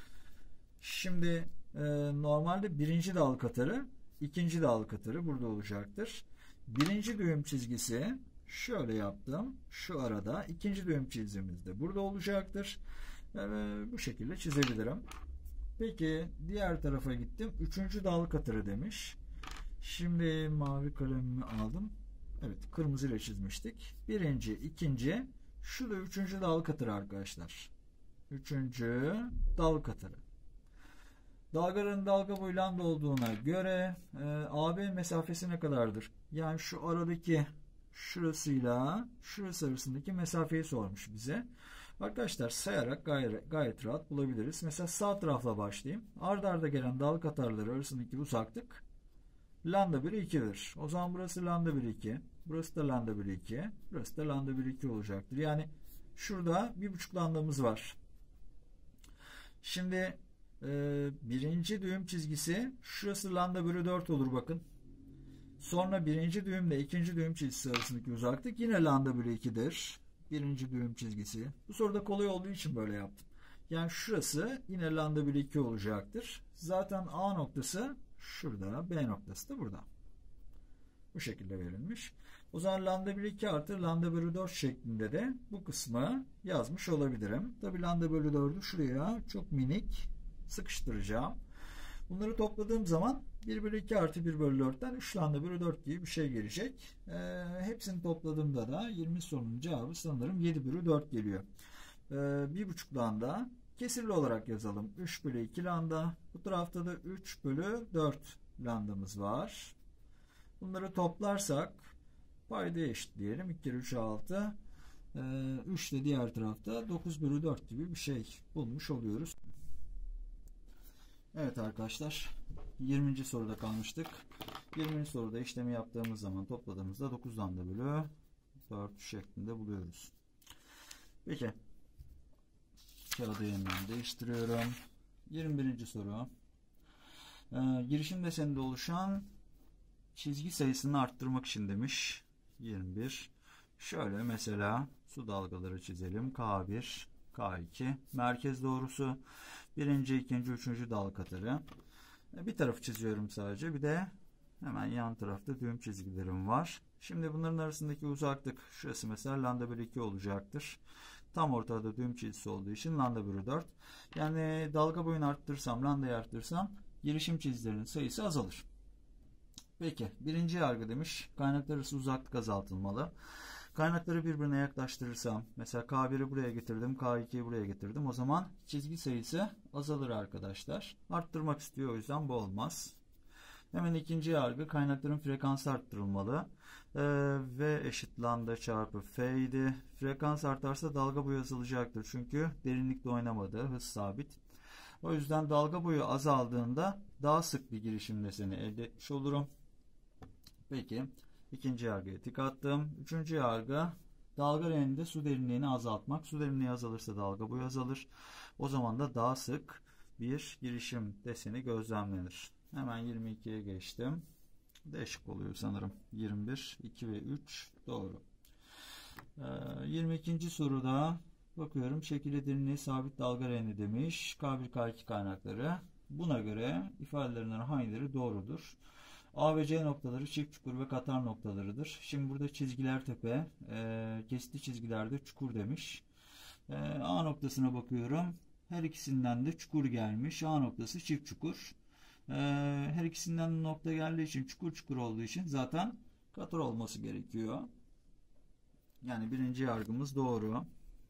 Şimdi normalde birinci dalga katırı, ikinci dalga katırı burada olacaktır. Birinci düğüm çizgisi şöyle yaptım. Şu arada. İkinci düğüm çizgimiz de burada olacaktır. Bu şekilde çizebilirim. Peki diğer tarafa gittim. Üçüncü dalga katırı demiş. Şimdi mavi kalemimi aldım. Evet, kırmızı ile çizmiştik. Birinci, ikinci. Şu da üçüncü dalga katırı arkadaşlar. Üçüncü dalga katırı. Dalgaların dalga boyu lambda olduğuna göre AB mesafesi ne kadardır? Yani şu aradaki şurasıyla şurası arasındaki mesafeyi sormuş bize. Arkadaşlar sayarak gayet rahat bulabiliriz. Mesela sağ tarafla başlayayım. Arda arda gelen dalga katarları arasındaki uzaklık lambda bölü 2'dir. O zaman burası lambda bölü 2. Burası da lambda bölü 2. Burası da lambda bölü 2 olacaktır. Yani şurada 1,5 lambdamız var. Şimdi birinci düğüm çizgisi şurası lambda bölü 4 olur bakın. Sonra birinci düğümle ikinci düğüm çizgisi arasındaki uzaklık yine lambda bölü 2'dir. Birinci düğüm çizgisi. Bu soruda kolay olduğu için böyle yaptım. Yani şurası yine lambda bölü 2 olacaktır. Zaten A noktası şurada, B noktası da burada. Bu şekilde verilmiş. O zaman lambda bölü 2 artı lambda bölü 4 şeklinde de bu kısmı yazmış olabilirim. Tabi lambda bölü 4'ü şuraya çok minik sıkıştıracağım. Bunları topladığım zaman 1 bölü 2 artı 1 bölü 4'ten 3 lambda bölü 4 gibi bir şey gelecek. Hepsini topladığımda da 20 sorunun cevabı sanırım 7 bölü 4 geliyor. 1,5 lambda kesirli olarak yazalım. 3 bölü 2 lambda. Bu tarafta da 3 bölü 4 lambdamız var. Bunları toplarsak paydaya eşitleyelim. 2 kere 3 6. 3 de diğer tarafta 9 bölü 4 gibi bir şey bulmuş oluyoruz. Evet arkadaşlar, 20. soruda kalmıştık. 20. soruda işlemi yaptığımız zaman topladığımızda 9 lambda bölü 4 şeklinde buluyoruz. Peki, kağıdı yeniden değiştiriyorum. 21. soru. Girişim deseninde oluşan çizgi sayısını arttırmak için demiş. 21. Şöyle mesela su dalgaları çizelim. K1, K2. Merkez doğrusu. Birinci, ikinci, üçüncü dalga katırı. Bir tarafı çiziyorum sadece. Bir de hemen yan tarafta düğüm çizgilerim var. Şimdi bunların arasındaki uzaklık şurası mesela lambda bölü 2 olacaktır. Tam ortada düğüm çizgisi olduğu için lambda bölü 4. Yani dalga boyunu arttırsam, lambdayı arttırsam girişim çizgilerinin sayısı azalır. Peki birinci yargı demiş. Kaynaklar arası uzaklık azaltılmalı. Kaynakları birbirine yaklaştırırsam mesela K1'i buraya getirdim, K2'yi buraya getirdim. O zaman çizgi sayısı azalır arkadaşlar. Arttırmak istiyor, o yüzden bu olmaz. Hemen ikinci yargı, kaynakların frekansı arttırılmalı. V eşit lambda çarpı F idi. Frekans artarsa dalga boyu azalacaktır. Çünkü derinlikte oynamadı, hız sabit. O yüzden dalga boyu azaldığında daha sık bir girişim deseni elde etmiş olurum. Peki. İkinci yargıya tik attım. Üçüncü yargı, dalga reninde su derinliğini azaltmak. Su derinliği azalırsa dalga boyu azalır. O zaman da daha sık bir girişim deseni gözlemlenir. Hemen 22'ye geçtim. Değişik oluyor sanırım. 21, 2 ve 3 doğru. 22. soruda bakıyorum. Şekilde derinliği sabit dalga reni demiş. K1, K2 kaynakları. Buna göre ifadelerinden hangileri doğrudur? A ve C noktaları çift çukur ve katar noktalarıdır. Şimdi burada çizgiler tepe, kesitli çizgilerde çukur demiş. A noktasına bakıyorum. Her ikisinden de çukur gelmiş. A noktası çift çukur. Her ikisinden nokta geldiği için, çukur çukur olduğu için zaten katır olması gerekiyor. Yani birinci yargımız doğru.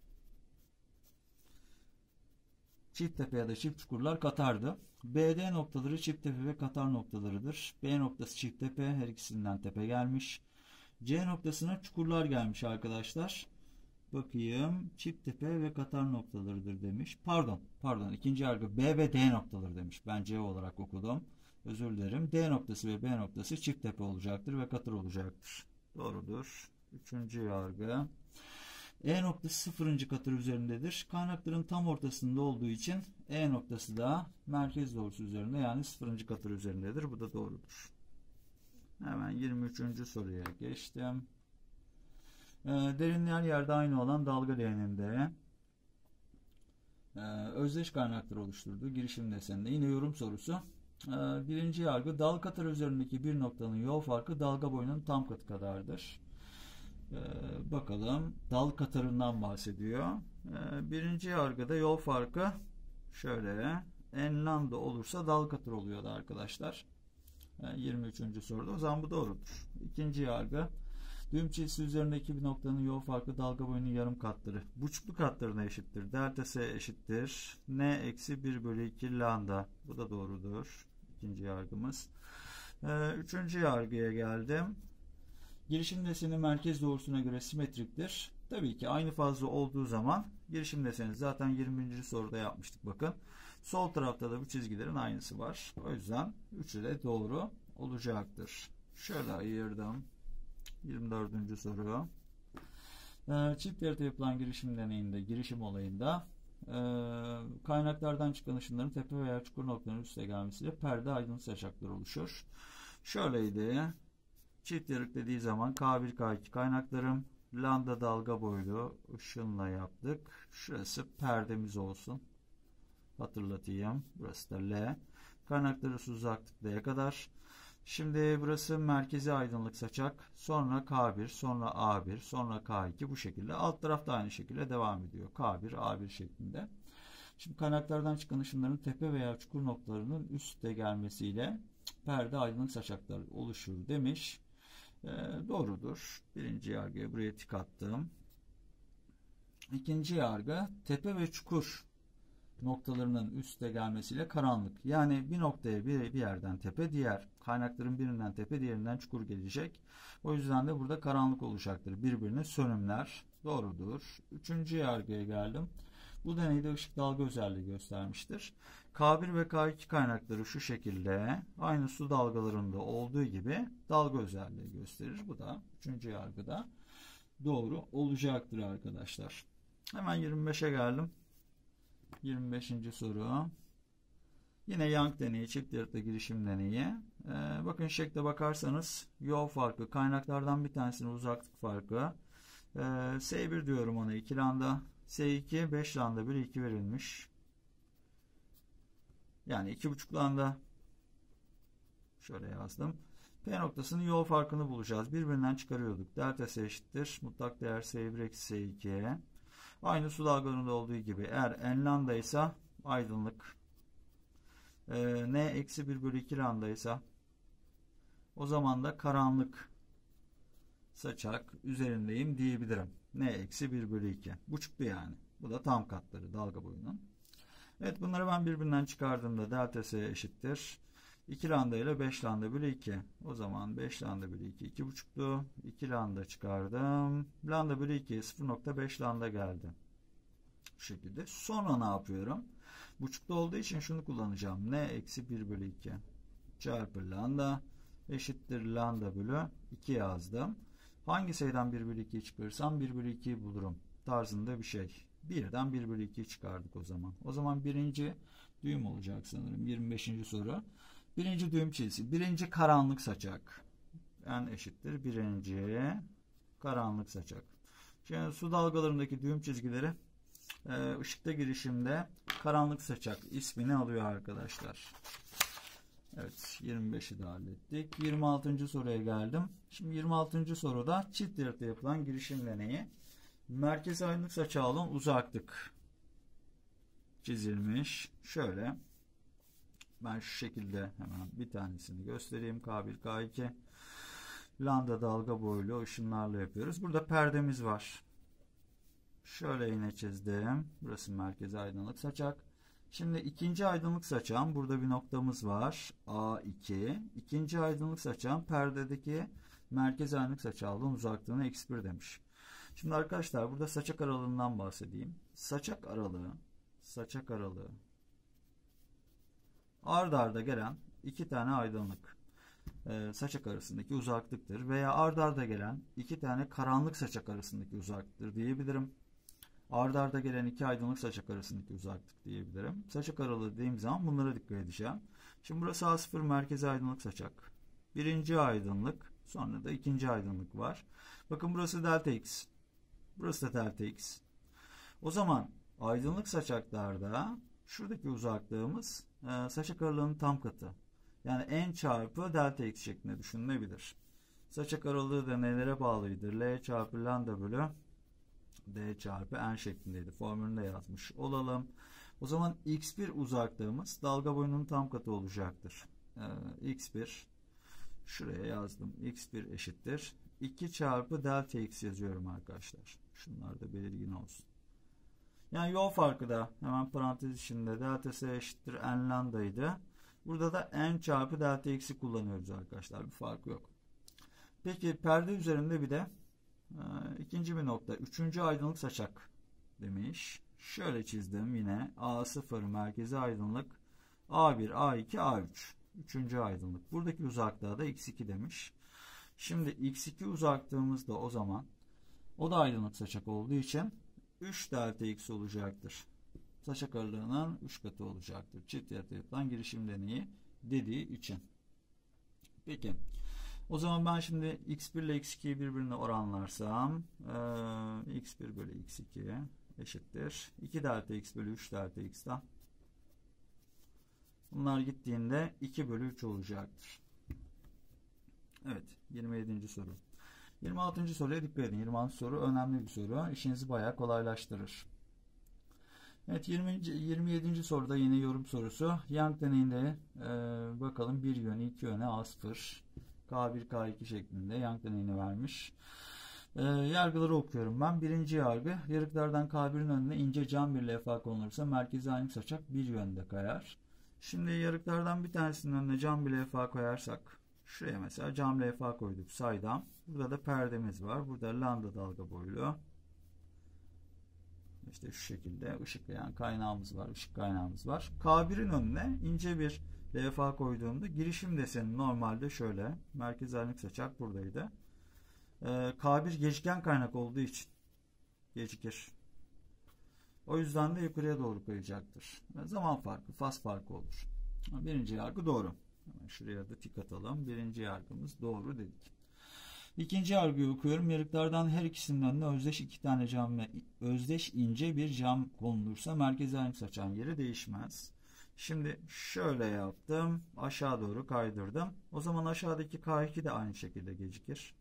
Çift tepe ya da çift çukurlar katardı. BD noktaları çift tepe ve katar noktalarıdır. B noktası çift tepe, her ikisinden tepe gelmiş. C noktasına çukurlar gelmiş arkadaşlar. Bakayım, çift tepe ve katar noktalarıdır demiş. Pardon, ikinci yargı B ve D noktaları demiş. Ben C olarak okudum. Özür dilerim. D noktası ve B noktası çift tepe olacaktır ve katır olacaktır. Doğrudur. Üçüncü yargı. E noktası sıfırıncı katır üzerindedir. Kaynakların tam ortasında olduğu için E noktası da merkez doğrusu üzerinde, yani sıfırıncı katır üzerindedir. Bu da doğrudur. Hemen 23. soruya geçtim. Derinler yerde aynı olan dalga leğeninde özdeş kaynaklar oluşturduğu girişim deseninde. Yine yorum sorusu. Birinci yargı, dal katır üzerindeki bir noktanın yol farkı dalga boyunun tam katı kadardır. Bakalım, dal katarından bahsediyor. Birinci yargıda yol farkı şöyle n lambda olursa dal katır oluyordu arkadaşlar. 23. soruda. O zaman bu doğrudur. İkinci yargı, düğüm çizgisi üzerindeki bir noktanın yol farkı dalga boyunun yarım katları buçuklu katlarına eşittir. Delta S eşittir n eksi 1 bölü 2 lambda. Bu da doğrudur. İkinci yargımız. Üçüncü yargıya geldim. Girişim deseni merkez doğrusuna göre simetriktir. Tabii ki aynı fazla olduğu zaman girişim deseni zaten 20. soruda yapmıştık bakın. Sol tarafta da bu çizgilerin aynısı var. O yüzden üçü de doğru olacaktır. Şöyle ayırdım. 24. soru. Çift yarıda yapılan girişim deneyinde, girişim olayında kaynaklardan çıkan ışınların tepe veya çukur noktaların üste gelmesiyle perde aydınlık saçaklar oluşur. Şöyleydi. Çift yarık dediği zaman K1, K2 kaynaklarım. Lambda dalga boylu ışınla yaptık. Şurası perdemiz olsun. Hatırlatayım. Burası da L. Kaynakları uzaklık L'ye kadar. Şimdi burası merkezi aydınlık saçak. Sonra K1, sonra A1, sonra K2 bu şekilde. Alt taraf da aynı şekilde devam ediyor. K1, A1 şeklinde. Şimdi kaynaklardan çıkan ışınların tepe veya çukur noktalarının üstte gelmesiyle perde aydınlık saçaklar oluşur demiş. Doğrudur. Birinci yargıya buraya tik attım. İkinci yargı, tepe ve çukur noktalarının üste gelmesiyle karanlık. Yani bir noktaya bir yerden tepe, diğer kaynakların birinden tepe, diğerinden çukur gelecek. O yüzden de burada karanlık olacaktır. Birbirini sönümler. Doğrudur. Üçüncü yargıya geldim. Bu deneyde ışık dalga özelliği göstermiştir. K1 ve K2 kaynakları şu şekilde aynı su dalgalarında olduğu gibi dalga özelliği gösterir. Bu da üçüncü yargıda doğru olacaktır arkadaşlar. Hemen 25'e geldim. 25. soru. Yine Young deneyi, çift yarıkta girişim deneyi. Bakın şekle bakarsanız yol farkı, kaynaklardan bir tanesinin uzaklık farkı. S1 diyorum ona 2 lambda. S2 5 lambda bölü 2 verilmiş. Yani 2,5 lambda. Şöyle yazdım. P noktasının yol farkını bulacağız. Birbirinden çıkarıyorduk. Delta S eşittir. Mutlak değer S1 eksi S2. Aynı su dalgalarında olduğu gibi. Eğer n lambda ise aydınlık. N eksi 1 bölü 2 lambda ise o zaman da karanlık saçak üzerindeyim diyebilirim. N eksi 1 bölü 2. Buçuklu yani. Bu da tam katları dalga boyunun. Evet, bunları ben birbirinden çıkardığımda delta S eşittir 2 lambda ile 5 lambda bölü 2. O zaman 5 lambda bölü 2 2,5'tu. 2 lambda çıkardım. Lambda bölü 2 0,5 lambda geldi. Bu şekilde. Sonra ne yapıyorum? Buçuklu olduğu için şunu kullanacağım. N eksi 1 bölü 2 çarpı lambda eşittir lambda bölü 2 yazdım. Hangi sayıdan 1 bölü 2'yi çıkarırsam 1 bölü 2'yi bulurum tarzında bir şey. 1'den 1 bölü 2'yi çıkardık o zaman. O zaman birinci düğüm olacak sanırım. 25. soru. Birinci düğüm çizgisi. Birinci karanlık saçak. N eşittir. Birinci karanlık saçak. Şimdi su dalgalarındaki düğüm çizgileri ışıkta girişimde karanlık saçak ismini alıyor arkadaşlar. Evet, 25'i de hallettik. 26. soruya geldim. Şimdi 26. soruda çift yarıkta yapılan girişim deneyi. Merkez aydınlık saçağı olan uzaklık çizilmiş. Şöyle. Ben şu şekilde hemen bir tanesini göstereyim. K1, K2. Lambda dalga boylu ışınlarla yapıyoruz. Burada perdemiz var. Şöyle yine çizdim. Burası merkezi aydınlık saçak. Şimdi ikinci aydınlık saçağın burada bir noktamız var. A2. İkinci aydınlık saçağın perdedeki merkezi aydınlık saçağın uzaklığına x1 demiş. Şimdi arkadaşlar burada saçak aralığından bahsedeyim. Saçak aralığı ard arda gelen iki tane aydınlık saçak arasındaki uzaklıktır. Veya ard arda gelen iki tane karanlık saçak arasındaki uzaklıktır diyebilirim. Ard arda gelen iki aydınlık saçak arasındaki uzaklık diyebilirim. Saçak aralığı dediğim zaman bunlara dikkat edeceğim. Şimdi burası A0 merkezi aydınlık saçak. Birinci aydınlık, sonra da ikinci aydınlık var. Bakın burası delta x. Burası da delta x. O zaman aydınlık saçaklarda şuradaki uzaklığımız saçak aralığının tam katı. Yani n çarpı delta x şeklinde düşünülebilir. Saçak aralığı da nelere bağlıydı? L çarpı lambda bölü d çarpı n şeklindeydi. Formülünde yazmış olalım. O zaman x1 uzaklığımız dalga boyunun tam katı olacaktır. X1 şuraya yazdım. X1 eşittir 2 çarpı delta x yazıyorum arkadaşlar. Şunlar da belirgin olsun. Yani yol farkı da hemen parantez içinde delta s eşittir n lambdaydı. Burada da n çarpı delta x'i kullanıyoruz arkadaşlar. Bir fark yok. Peki perde üzerinde bir de ikinci bir nokta. Üçüncü aydınlık saçak demiş. Şöyle çizdim yine. A0 merkezi aydınlık. A1, A2, A3. Üçüncü aydınlık. Buradaki uzaklığa da x2 demiş. Şimdi x2 uzaklığımız da o zaman o da aydınlık saçak olduğu için 3 delta x olacaktır. Saçak aralığının 3 katı olacaktır. Çift yarıda yapılan girişim deneyi dediği için. Peki. O zaman ben şimdi x1 ile x2'yi birbirine oranlarsam x1 bölü x2 eşittir 2 delta x bölü 3 delta x'ten. Bunlar gittiğinde 2 bölü 3 olacaktır. Evet. 27. soru. 26. soruya dikkat edin. 26. soru önemli bir soru. İşinizi bayağı kolaylaştırır. Evet, 27. soruda yine yorum sorusu. Young deneyinde bakalım bir yöne iki yöne A0 K1 K2 şeklinde Young deneyini vermiş. Yargıları okuyorum ben. Birinci yargı, yarıklardan K1'in önüne ince cam bir levha konulursa merkezi aydınlık saçak bir yönde kayar. Şimdi yarıklardan bir tanesinin önüne cam bir levha koyarsak, şuraya mesela cam levha koyduk saydam. Burada da perdemiz var. Burada lambda dalga boylu. İşte şu şekilde ışıklayan kaynağımız var, ışık kaynağımız var. K1'in önüne ince bir levha koyduğumda girişim deseni normalde şöyle. Merkez aydınlık saçak buradaydı. K1 geciken kaynak olduğu için gecikir. O yüzden de yukarıya doğru kayacaktır. Zaman farkı, faz farkı olur. Birinci yargı doğru. Hemen şuraya da tik atalım. Birinci yargımız doğru dedik. İkinci yargıyı okuyorum. Yarıklardan her ikisinin önüne özdeş iki tane cam ve özdeş ince bir cam konulursa merkezi aydınlık saçan yeri değişmez. Şimdi şöyle yaptım. Aşağı doğru kaydırdım. O zaman aşağıdaki K2 de aynı şekilde gecikir.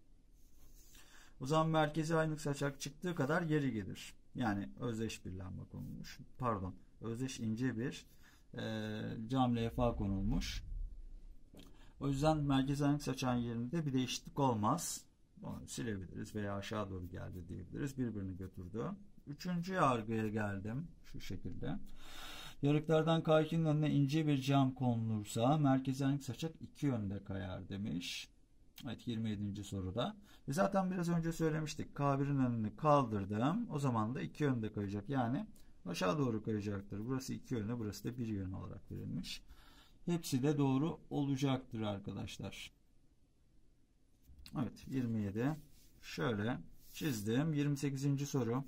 O zaman merkezi aydınlık saçak çıktığı kadar geri gelir. Yani özdeş bir lamba konulmuş. Pardon. Özdeş ince bir cam levha konulmuş. O yüzden merkezi aydınlık saçan yerinde bir değişiklik olmaz. Onu silebiliriz veya aşağı doğru geldi diyebiliriz. Birbirini götürdü. Üçüncü yargıya geldim. Şu şekilde. Yarıklardan K2'nin önüne ince bir cam konulursa merkezi aydınlık saçak iki yönde kayar demiş. Evet, 27. soruda. Zaten biraz önce söylemiştik. K1'in önünü kaldırdım. O zaman da iki yönde kayacak. Yani aşağı doğru kayacaktır. Burası iki yönde, burası da bir yön olarak verilmiş. Hepsi de doğru olacaktır arkadaşlar. Evet, 27. Şöyle çizdim. 28. soru.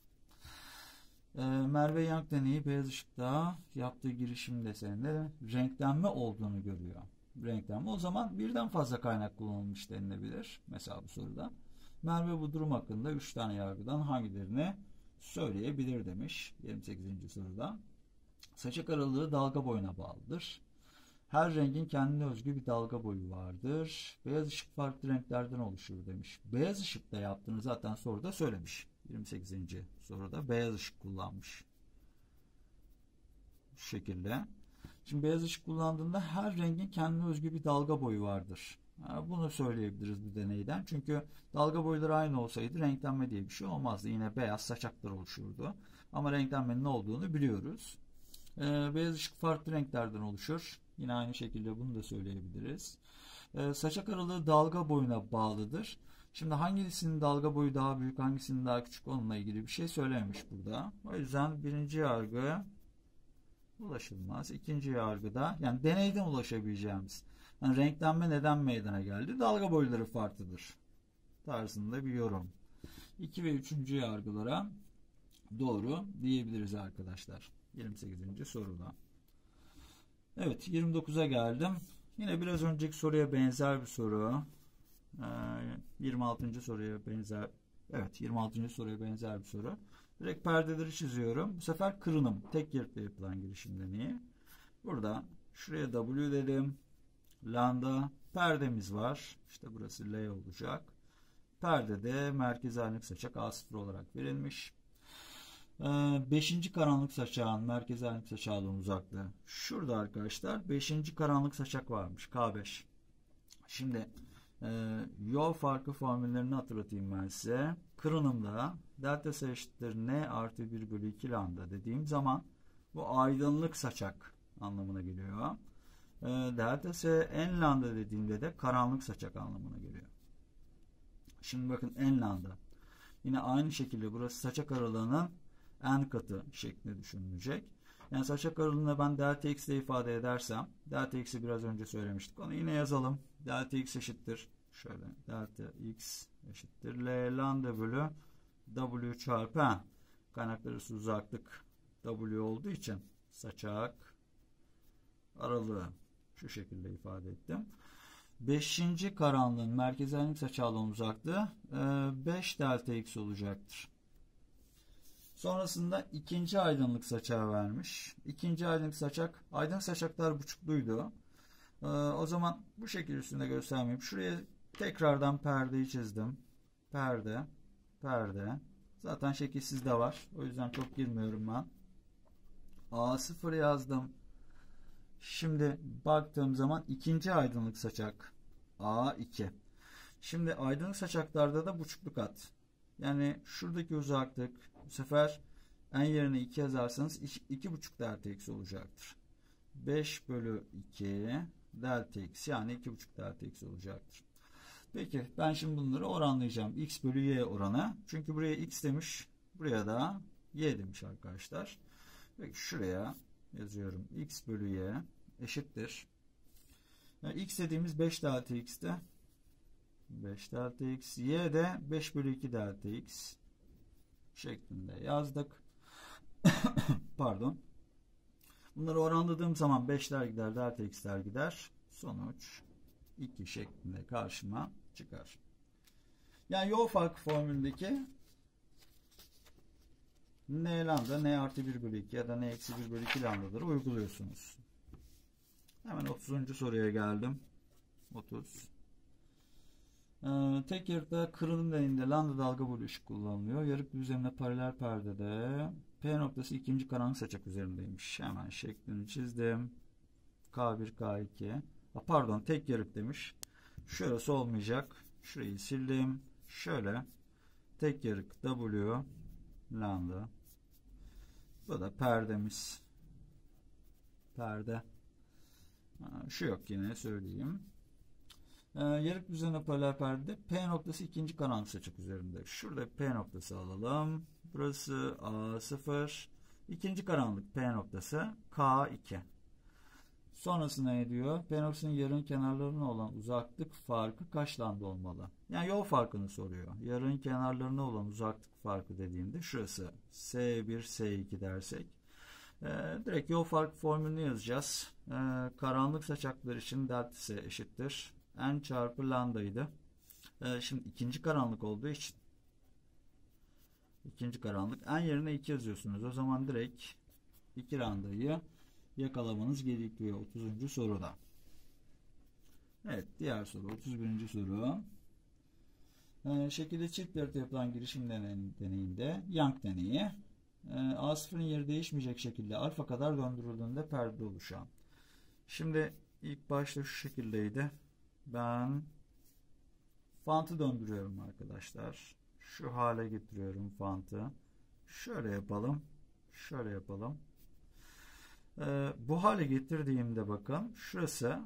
Merve Young deneyi beyaz ışıkta yaptığı girişim deseninde renklenme olduğunu görüyor. Renklenme. O zaman birden fazla kaynak kullanılmış denilebilir. Mesela bu soruda. Merve bu durum hakkında 3 tane yargıdan hangilerini söyleyebilir demiş. 28. soruda. Saçak aralığı dalga boyuna bağlıdır. Her rengin kendine özgü bir dalga boyu vardır. Beyaz ışık farklı renklerden oluşur demiş. Beyaz ışıkla yaptığını zaten soruda söylemiş. 28. soruda beyaz ışık kullanmış. Şu şekilde. Şimdi beyaz ışık kullandığında her rengin kendine özgü bir dalga boyu vardır. Bunu söyleyebiliriz bu deneyden. Çünkü dalga boyları aynı olsaydı renklenme diye bir şey olmazdı. Yine beyaz saçaklar oluşurdu. Ama renklenmenin ne olduğunu biliyoruz. Beyaz ışık farklı renklerden oluşur. Yine aynı şekilde bunu da söyleyebiliriz. Saçak aralığı dalga boyuna bağlıdır. Şimdi hangisinin dalga boyu daha büyük, hangisinin daha küçük onunla ilgili bir şey söylememiş burada. O yüzden birinci yargı ulaşılmaz. İkinci yargıda yani deneyden ulaşabileceğimiz. Yani renklenme neden meydana geldi? Dalga boyları farklıdır tarzında bir yorum. 2 ve 3. yargılara doğru diyebiliriz arkadaşlar. 28. soruda. Evet, 29'a geldim. Yine biraz önceki soruya benzer bir soru. 26. soruya benzer. Evet, 26. soruya benzer bir soru. Direkt perdeleri çiziyorum. Bu sefer kırınım. Tek yeritle yapılan girişim deneyi. Burada şuraya W dedim. Lambda perdemiz var. İşte burası L olacak. Perdede merkez aydınlık saçak A0 olarak verilmiş. 5. karanlık saçağın merkez aydınlık saçağın uzaklığı. Şurada arkadaşlar 5. karanlık saçak varmış. K5. Şimdi yol farkı formüllerini hatırlatayım ben size. Kırınımda delta S eşittir N artı 1 bölü 2 lambda dediğim zaman bu aydınlık saçak anlamına geliyor. Delta S N lambda dediğimde de karanlık saçak anlamına geliyor. Şimdi bakın N lambda. Yine aynı şekilde burası saçak aralığının N katı şeklinde düşünülecek. Yani saçak aralığını ben delta x ile ifade edersem, delta x'i biraz önce söylemiştik. Onu yine yazalım. Delta x eşittir. Şöyle delta x eşittir. L lambda bölü W çarpı N. Kaynaklar arası uzaklık W olduğu için saçak aralığı şu şekilde ifade ettim. 5. karanlığın merkez aydınlık saçağın uzaklığı 5 delta x olacaktır. Sonrasında ikinci aydınlık saçağı vermiş. İkinci aydınlık saçak, aydınlık saçaklar buçukluydu. O zaman bu şekil üstünde göstermeyeyim. Şuraya tekrardan perdeyi çizdim. Perde, perde. Zaten şekilsiz de var. O yüzden çok girmiyorum ben. A0 yazdım. Şimdi baktığım zaman ikinci aydınlık saçak A2. Şimdi aydınlık saçaklarda da buçukluk at. Yani şuradaki uzaklık bu sefer n yerine 2 yazarsanız 2,5 delta x olacaktır. 5 bölü 2 delta x yani 2,5 delta x olacaktır. Peki ben şimdi bunları oranlayacağım. X bölü y oranı. Çünkü buraya x demiş. Buraya da y demiş arkadaşlar. Peki şuraya yazıyorum. X bölü y eşittir. Yani x dediğimiz 5 delta x'te. 5 delta x. Y de 5 bölü 2 delta x şeklinde yazdık. Pardon. Bunları oranladığım zaman 5'ler gider, delta x'ler gider. Sonuç 2 şeklinde karşıma çıkar. Yani yol farkı formülündeki n lambda, n artı 1 bölü 2 ya da n eksi 1 bölü 2 lambdaları uyguluyorsunuz. Hemen 30. soruya geldim. 30. Tek yarıkta kırılım deneyinde lambda dalga boyu ışık kullanılıyor. Yarık düzlemine paralel perdede P noktası ikinci karanlık saçak üzerindeymiş. Hemen şeklini çizdim. K1, K2. Pardon tek yarık demiş. Şurası olmayacak. Şurayı sildim. Şöyle tek yarık W lambda. Bu da perdemiz. Perde. Şu yok yine söyleyeyim. Yarık düzenine paralel perdede P noktası ikinci karanlık saçak üzerinde. Şurada P noktası alalım. Burası A0. İkinci karanlık P noktası K2. Sonrasında ne diyor? P noktasının yarığın kenarlarına olan uzaklık farkı kaç lambda olmalı? Yani yol farkını soruyor. Yarığın kenarlarına olan uzaklık farkı dediğimde şurası S1, S2 dersek. Direkt yol farkı formülünü yazacağız. Karanlık saçaklar için delta S eşittir n çarpı lambdaydı. Şimdi ikinci karanlık olduğu için ikinci karanlık n yerine 2 yazıyorsunuz. O zaman direkt 2 lambdayı yakalamanız gerekiyor 30. soruda. Evet diğer soru 31. soru. Şekilde çift yarıkta yapılan girişim deneyinde Young deneyi A0'ın yeri değişmeyecek şekilde alfa kadar döndürüldüğünde perde oluşan. Şimdi ilk başta şu şekildeydi. Ben fantı döndürüyorum arkadaşlar. Şu hale getiriyorum fantı. Şöyle yapalım. Şöyle yapalım. Bu hale getirdiğimde bakın şurası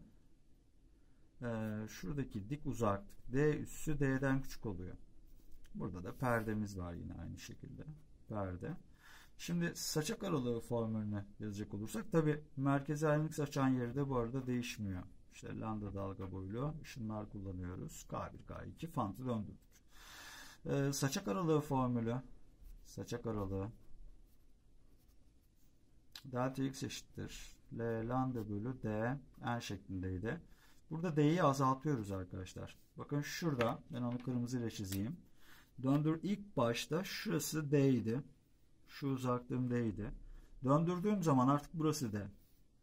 şuradaki dik uzaklık D üssü D'den küçük oluyor. Burada da perdemiz var yine aynı şekilde. Perde. Şimdi saçak aralığı formülünü yazacak olursak tabi merkezellik saçan yeri de bu arada değişmiyor. İşte lambda dalga boylu ışınlar kullanıyoruz. K1, K2 fantı döndürdük. Saçak aralığı formülü, saçak aralığı delta x eşittir L lambda bölü D n şeklindeydi. Burada D'yi azaltıyoruz arkadaşlar. Bakın şurada ben onu kırmızı ile çizeyim. Döndür ilk başta şurası D idi. Şu uzaklığım D'ydi. Döndürdüğüm zaman artık burası D.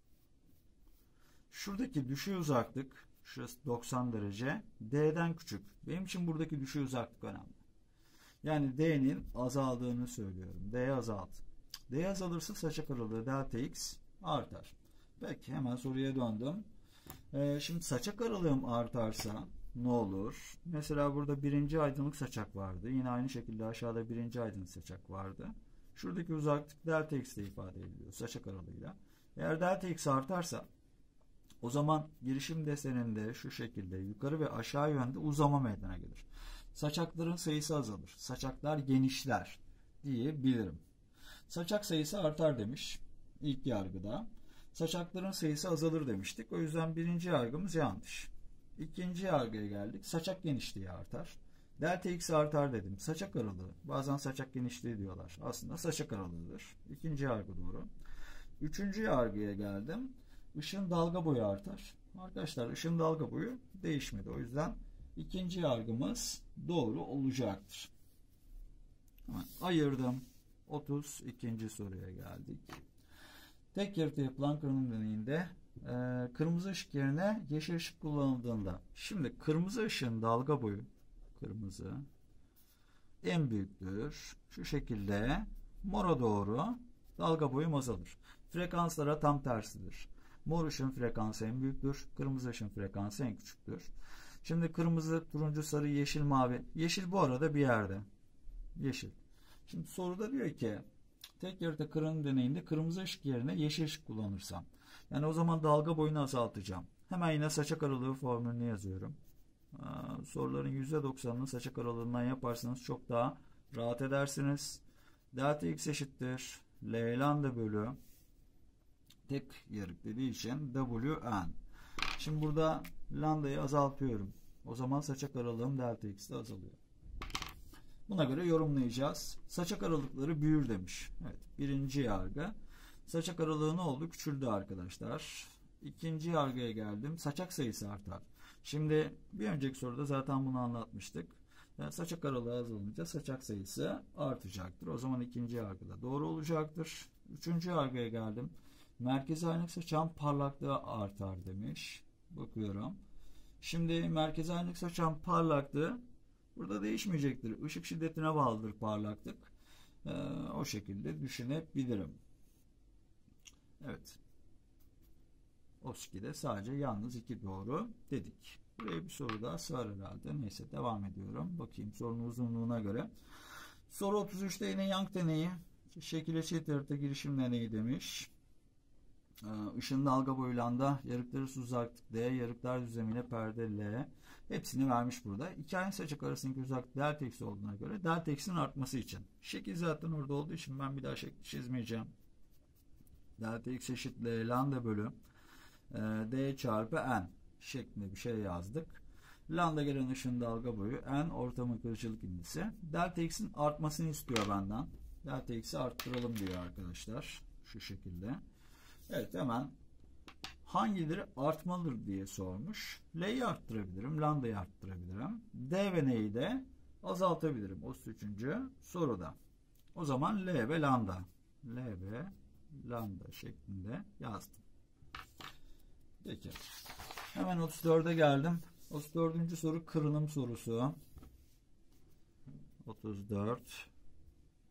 Şuradaki düşey uzaklık şurası 90 derece D'den küçük. Benim için buradaki düşey uzaklık önemli. Yani D'nin azaldığını söylüyorum. D'yi azalt. D azalırsa saçak aralığı delta x artar. Peki hemen soruya döndüm. Şimdi saçak aralığım artarsa ne olur? Mesela burada birinci aydınlık saçak vardı. Yine aynı şekilde aşağıda birinci aydınlık saçak vardı. Şuradaki uzaklık delta x ile ifade ediliyor saçak aralığıyla. Eğer delta x artarsa o zaman girişim deseninde şu şekilde yukarı ve aşağı yönde uzama meydana gelir. Saçakların sayısı azalır. Saçaklar genişler diyebilirim. Saçak sayısı artar demiş ilk yargıda. Saçakların sayısı azalır demiştik. O yüzden birinci yargımız yanlış. İkinci yargıya geldik. Saçak genişliği artar. Delta x artar dedim. Saçak aralığı. Bazen saçak genişliği diyorlar. Aslında saçak aralığıdır. İkinci yargı doğru. Üçüncü yargıya geldim. Işın dalga boyu artar. Arkadaşlar ışın dalga boyu değişmedi. O yüzden ikinci yargımız doğru olacaktır. Hemen ayırdım. 32. soruya geldik. Tek yarıkta yapılan kırılım deneyinde kırmızı ışık yerine yeşil ışık kullanıldığında şimdi kırmızı ışığın dalga boyu kırmızı en büyüktür. Şu şekilde mora doğru dalga boyu azalır. Frekanslara tam tersidir. Mor ışığın frekansı en büyüktür. Kırmızı ışığın frekansı en küçüktür. Şimdi kırmızı, turuncu, sarı, yeşil, mavi. Yeşil bu arada bir yerde. Yeşil. Şimdi soruda diyor ki tek yarıkta kırılım deneyinde kırmızı ışık yerine yeşil ışık kullanırsam. Yani o zaman dalga boyunu azaltacağım. Hemen yine saçak aralığı formülünü yazıyorum. Soruların %90'ını saçak aralığından yaparsanız çok daha rahat edersiniz. Delta x eşittir L lambda bölü tek yarık dediği için Wn. Şimdi burada lambdayı azaltıyorum. O zaman saçak aralığım delta x de azalıyor. Buna göre yorumlayacağız. Saçak aralıkları büyür demiş. Evet, birinci yargı. Saçak aralığı ne oldu? Küçüldü arkadaşlar. İkinci yargıya geldim. Saçak sayısı artar. Şimdi bir önceki soruda zaten bunu anlatmıştık. Yani saçak aralığı azalınca saçak sayısı artacaktır. O zaman ikinci yargıda doğru olacaktır. Üçüncü yargıya geldim. Merkezi aynalık saçağın parlaklığı artar demiş. Bakıyorum. Şimdi merkezi aynalık saçağın parlaklığı burada değişmeyecektir. Işık şiddetine bağlıdır parlaklık. O şekilde düşünebilirim. Evet. O2'de sadece yalnız 2 doğru dedik. Buraya bir soru daha sığar herhalde. Neyse devam ediyorum. Bakayım sorunun uzunluğuna göre. Soru 33'te yine Young deneyi. Şekil eşit yarıkta girişim deneyi demiş. Işın dalga boyuyla yarıkları uzaklık D, yarıklar düzlemine perde L. Hepsini vermiş burada. İki aynı saçak arasındaki uzaklık delta x olduğuna göre delta x'in artması için. Şekil zaten orada olduğu için ben bir daha şekil çizmeyeceğim. Delta x eşit L lambda bölü D çarpı N şeklinde bir şey yazdık. Lambda gelen ışın dalga boyu N ortamın kırıcılık indisi. Delta x'in artmasını istiyor benden. Delta x'i arttıralım diyor arkadaşlar. Şu şekilde. Evet hemen hangileri artmalıdır diye sormuş. L'yi arttırabilirim. Lambda'yı arttırabilirim. D ve N'yi de azaltabilirim. O 33. soruda. O zaman L ve lambda. L ve lambda şeklinde yazdım. Peki. Hemen 34'e geldim. 34. soru kırılım sorusu. 34.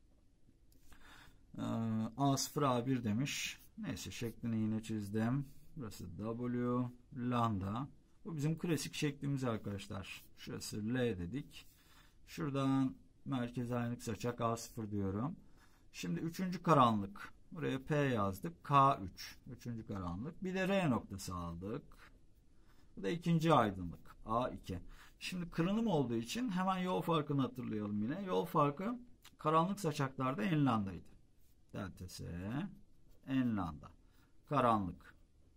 A0 A1 demiş. Neyse şeklini yine çizdim. Burası W, lambda. Bu bizim klasik şeklimiz arkadaşlar. Şurası L dedik. Şuradan merkez aynılık saçak A0 diyorum. Şimdi üçüncü karanlık. Buraya P yazdık. K3. Üçüncü karanlık. Bir de R noktası aldık. Bu da ikinci aydınlık. A2. Şimdi kırınım olduğu için hemen yol farkını hatırlayalım yine. Yol farkı karanlık saçaklarda en landaydı. Delta S en landa. Karanlık.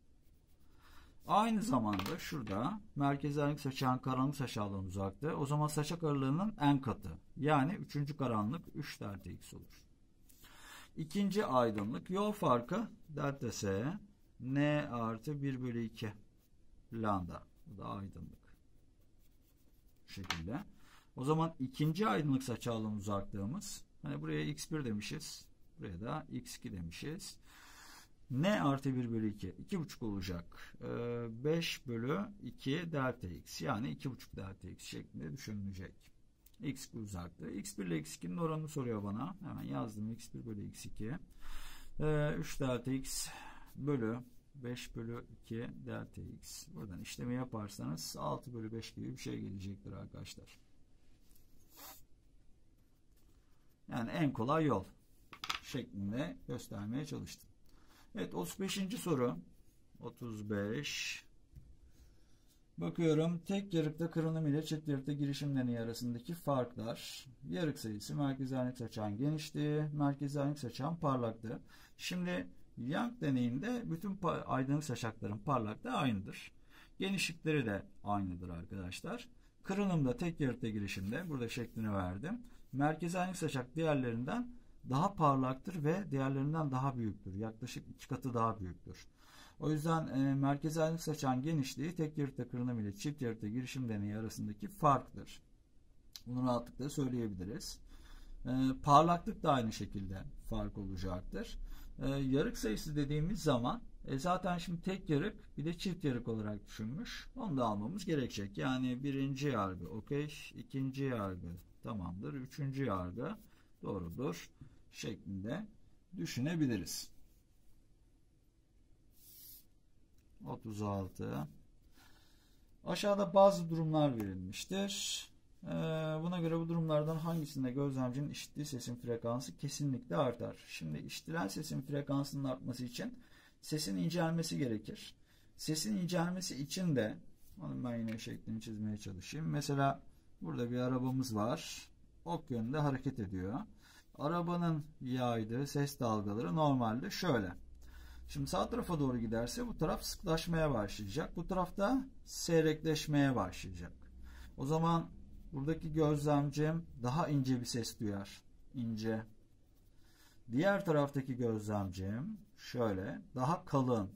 Aynı zamanda şurada merkez aynılık saçağın karanlık saçağından uzaktı. O zaman saçak aralığının en katı. Yani üçüncü karanlık 3 delta x olur. İkinci aydınlık yol farkı delta S n artı 1 bölü 2 lambda. Bu da aydınlık. Bu şekilde. O zaman ikinci aydınlık saçağından uzaklığımız, hani buraya x1 demişiz. Buraya da x2 demişiz. N artı 1 bölü 2. 2,5 olacak. 5 bölü 2 delta x. Yani 2,5 delta x şeklinde düşünülecek. X uzaklığı. X1 ile X2'nin oranını soruyor bana. Hemen yazdım. X1 bölü X2. 3 delta x bölü 5 bölü 2 delta x. Buradan işlemi yaparsanız 6 bölü 5 gibi bir şey gelecektir arkadaşlar. Yani en kolay yol şeklinde göstermeye çalıştım. Evet, 35. soru. 35. Bakıyorum. Tek yarıkta kırınım ile çift yarıkta girişim deneyi arasındaki farklar. Yarık sayısı, merkez aynılık saçağın genişliği, merkez aynılık saçağın parlaklığı. Şimdi Young deneyinde bütün aydınlık saçakların parlaklığı aynıdır. Genişlikleri de aynıdır arkadaşlar. Kırınımda tek yarıkta girişimde, burada şeklini verdim. Merkez aynılık saçak diğerlerinden daha parlaktır ve diğerlerinden daha büyüktür. Yaklaşık 2 katı daha büyüktür. O yüzden merkez aynılık saçağın genişliği tek yarıkta kırınım ile çift yarıkta girişim deneyi arasındaki farktır. Bunu rahatlıkla söyleyebiliriz. Parlaklık da aynı şekilde fark olacaktır. Yarık sayısı dediğimiz zaman zaten şimdi tek yarık bir de çift yarık olarak düşünmüş. Onu da almamız gerekecek. Yani birinci yargı okey, ikinci yargı tamamdır, üçüncü yargı doğrudur şeklinde düşünebiliriz. 36. Aşağıda bazı durumlar verilmiştir. Buna göre bu durumlardan hangisinde gözlemcinin işittiği sesin frekansı kesinlikle artar? Şimdi işitilen sesin frekansının artması için sesin incelmesi gerekir. Sesin incelmesi için de onun ben yine şeklini çizmeye çalışayım. Mesela burada bir arabamız var. Ok yönünde hareket ediyor. Arabanın yaydığı ses dalgaları normalde şöyle. Şimdi sağ tarafa doğru giderse bu taraf sıklaşmaya başlayacak. Bu tarafta seyrekleşmeye başlayacak. O zaman buradaki gözlemcim daha ince bir ses duyar. İnce. Diğer taraftaki gözlemcim şöyle daha kalın.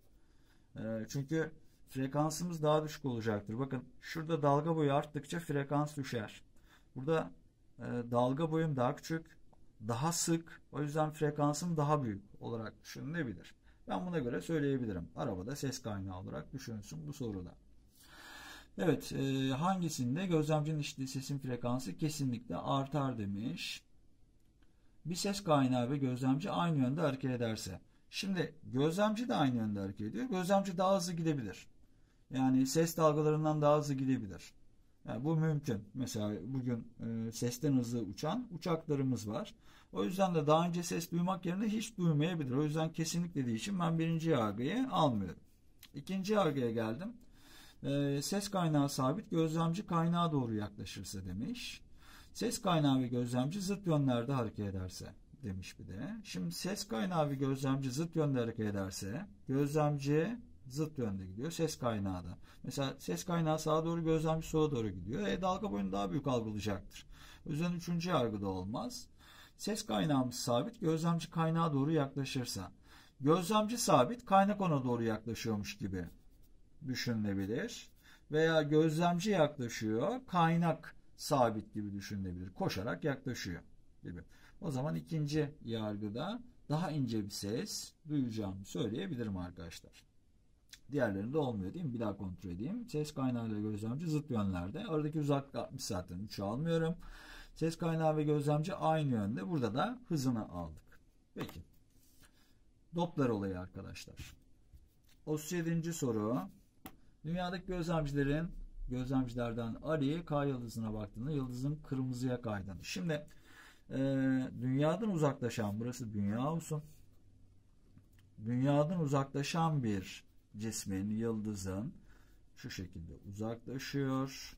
Çünkü frekansımız daha düşük olacaktır. Bakın şurada dalga boyu arttıkça frekans düşer. Burada dalga boyum daha küçük, daha sık. O yüzden frekansım daha büyük olarak düşünülebilir. Ben buna göre söyleyebilirim. Arabada ses kaynağı olarak düşünülsün bu soruda. Evet, hangisinde gözlemcinin işittiği sesin frekansı kesinlikle artar demiş. Bir ses kaynağı ve gözlemci aynı yönde hareket ederse. Şimdi gözlemci de aynı yönde hareket ediyor. Gözlemci daha hızlı gidebilir. Yani ses dalgalarından daha hızlı gidebilir. Yani bu mümkün. Mesela bugün sesten hızlı uçan uçaklarımız var. O yüzden de daha önce ses duymak yerine hiç duymayabilir. O yüzden kesinlikle dediği için ben birinci yargıyı almıyorum. İkinci yargıya geldim. Ses kaynağı sabit, gözlemci kaynağa doğru yaklaşırsa demiş. Ses kaynağı ve gözlemci zıt yönlerde hareket ederse demiş bir de. Şimdi ses kaynağı ve gözlemci zıt yönde hareket ederse gözlemci zıt yönde gidiyor. Ses kaynağı da. Mesela ses kaynağı sağa doğru, gözlemci sola doğru gidiyor. Dalga boyunu daha büyük algılayacaktır. O yüzden üçüncü yargıda olmaz. Ses kaynağımız sabit, gözlemci kaynağa doğru yaklaşırsa. Gözlemci sabit, kaynak ona doğru yaklaşıyormuş gibi düşünülebilir. Veya gözlemci yaklaşıyor, kaynak sabit gibi düşünülebilir. Koşarak yaklaşıyor gibi. O zaman ikinci yargıda daha ince bir ses duyacağımı söyleyebilirim arkadaşlar. Diğerlerinde olmuyor değil mi? Bir daha kontrol edeyim. Ses kaynağı ile gözlemci zıt yönlerde. Aradaki uzaklık 60 zaten 3'ü almıyorum. Ses kaynağı ve gözlemci aynı yönde. Burada da hızını aldık. Peki. Doppler olayı arkadaşlar. 37. soru. Dünyadaki gözlemcilerden Ali K yıldızına baktığında yıldızın kırmızıya kaydığını. Şimdi dünyadan uzaklaşan, burası dünya olsun. Dünyadan uzaklaşan bir cismin, yıldızın şu şekilde uzaklaşıyor.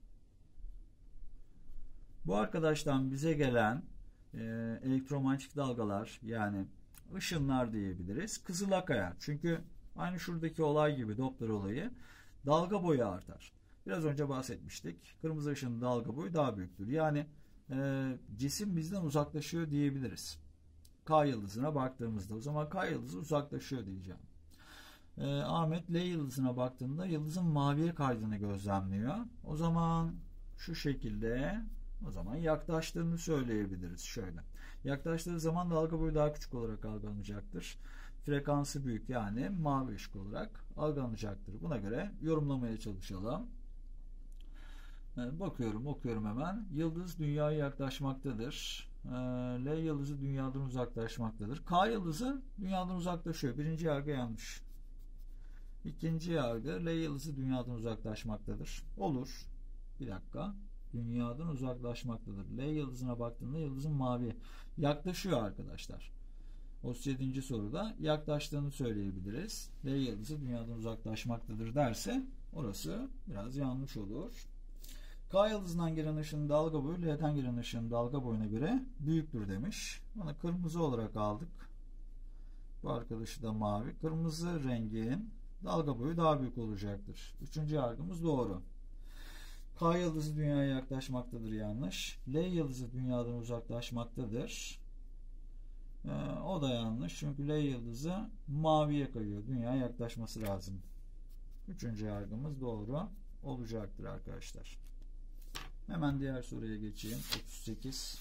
Bu arkadaştan bize gelen elektromanyetik dalgalar, yani ışınlar diyebiliriz, kızıla kayar. Çünkü aynı şuradaki olay gibi, Doppler olayı, dalga boyu artar. Biraz önce bahsetmiştik. Kırmızı ışının dalga boyu daha büyüktür. Yani cisim bizden uzaklaşıyor diyebiliriz. K yıldızına baktığımızda, o zaman K yıldızı uzaklaşıyor diyeceğim. Ahmet L yıldızına baktığında yıldızın maviye kaydığını gözlemliyor. O zaman şu şekilde, o zaman yaklaştığını söyleyebiliriz. Şöyle. Yaklaştığı zaman dalga boyu daha küçük olarak algılanacaktır. Frekansı büyük, yani mavi ışık olarak algılanacaktır. Buna göre yorumlamaya çalışalım. Bakıyorum, okuyorum hemen. Yıldız dünyaya yaklaşmaktadır. L yıldızı dünyadan uzaklaşmaktadır. K yıldızı dünyadan uzaklaşıyor. Birinci yargı yanlış. İkinci yargı, L yıldızı dünyadan uzaklaşmaktadır. Olur. Bir dakika. Dünyadan uzaklaşmaktadır. L yıldızına baktığında yıldızın mavi. Yaklaşıyor arkadaşlar. 37. soruda yaklaştığını söyleyebiliriz. L yıldızı dünyadan uzaklaşmaktadır derse orası biraz yanlış olur. K yıldızından gelen ışığın dalga boyu L'den gelen ışığın dalga boyuna göre büyüktür demiş. Bunu kırmızı olarak aldık. Bu arkadaşı da mavi. Kırmızı rengin dalga boyu daha büyük olacaktır. Üçüncü yargımız doğru. K yıldızı dünyaya yaklaşmaktadır, yanlış. L yıldızı dünyadan uzaklaşmaktadır. O da yanlış. Çünkü L yıldızı maviye kayıyor. Dünyaya yaklaşması lazım. Üçüncü yargımız doğru olacaktır arkadaşlar. Hemen diğer soruya geçeyim. 38.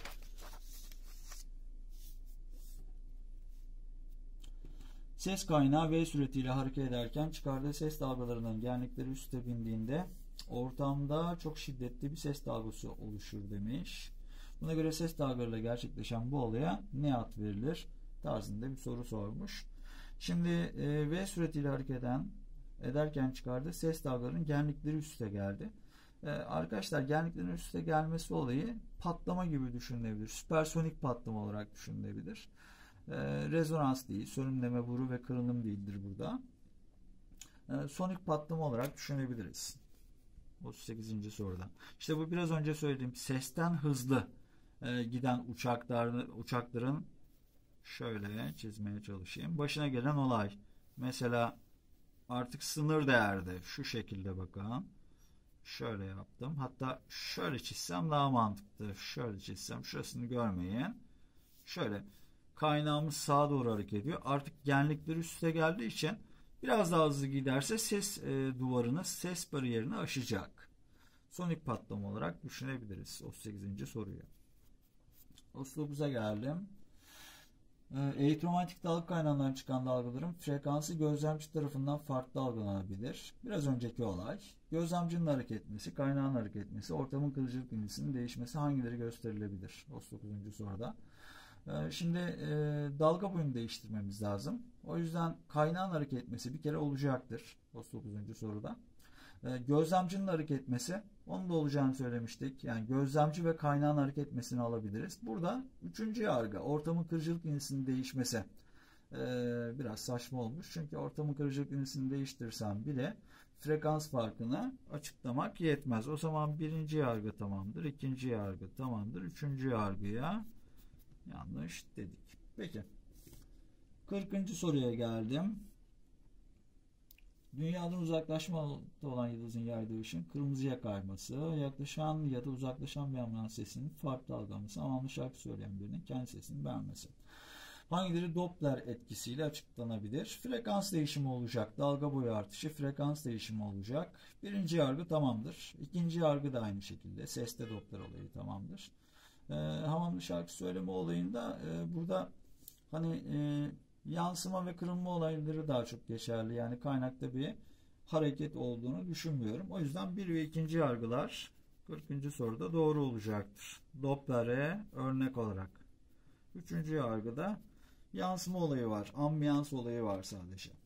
Ses kaynağı V süretiyle hareket ederken çıkardığı ses dalgalarının genlikleri üste bindiğinde ortamda çok şiddetli bir ses dalgası oluşur demiş. Buna göre ses dalgalarıyla gerçekleşen bu olaya ne ad verilir tarzında bir soru sormuş. Şimdi V süretiyle hareket ederken çıkardığı ses dalgalarının genlikleri üste geldi. Arkadaşlar, genliklerin üste gelmesi olayı patlama gibi düşünülebilir. Süpersonik patlama olarak düşünülebilir. Rezonans değil, sönümleme, vuru ve kırılım değildir burada. Sonik patlama olarak düşünebiliriz. 38. sorudan. İşte bu biraz önce söylediğim sesten hızlı giden uçakların şöyle çizmeye çalışayım. Başına gelen olay. Mesela artık sınır değerde şu şekilde bakın. Şöyle yaptım. Hatta şöyle çizsem daha mantıklı. Şöyle çizsem, şurasını görmeyin. Şöyle kaynağımız sağa doğru hareket ediyor. Artık genlikleri üste geldiği için biraz daha hızlı giderse ses duvarını, ses bariyerini aşacak. Sonik patlama olarak düşünebiliriz 38. soruyu. 39'a geldim. Elektromanyetik dalga kaynağından çıkan dalgaların frekansı gözlemci tarafından farklı algılanabilir. Biraz önceki olay. Gözlemcinin hareket etmesi, kaynağın hareket etmesi, ortamın kırıcılık indisinin değişmesi hangileri gösterilebilir? 39. soruda. Şimdi dalga boyunu değiştirmemiz lazım. O yüzden kaynağın hareket etmesi bir kere olacaktır. 39. soruda. Gözlemcinin hareket etmesi, onun da olacağını söylemiştik. Yani gözlemci ve kaynağın hareket etmesini alabiliriz. Burada üçüncü yargı, ortamın kırıcılık indisinin değişmesi biraz saçma olmuş. Çünkü ortamın kırıcılık indisini değiştirsem bile frekans farkını açıklamak yetmez. O zaman birinci yargı tamamdır, ikinci yargı tamamdır, üçüncü yargıya yanlış dedik. Peki. 40. soruya geldim. Dünyadan uzaklaşmakta olan yıldızın yaydığı ışın kırmızıya kayması, yaklaşan ya da uzaklaşan bir ambulans sesinin farklı algılaması, anlamlı şarkı söyleyen birinin kendi sesini beğenmesi. Hangileri Doppler etkisiyle açıklanabilir? Frekans değişimi olacak. Dalga boyu artışı, frekans değişimi olacak. Birinci yargı tamamdır. İkinci yargı da aynı şekilde. Seste Doppler olayı tamamdır. Hamamlı şarkı söyleme olayında burada hani yansıma ve kırılma olayları daha çok geçerli. Yani kaynakta bir hareket olduğunu düşünmüyorum. O yüzden 1 ve 2. yargılar 40. soruda doğru olacaktır. Doppler'e örnek olarak. 3. yargıda yansıma olayı var. Ambiyans olayı var sadece.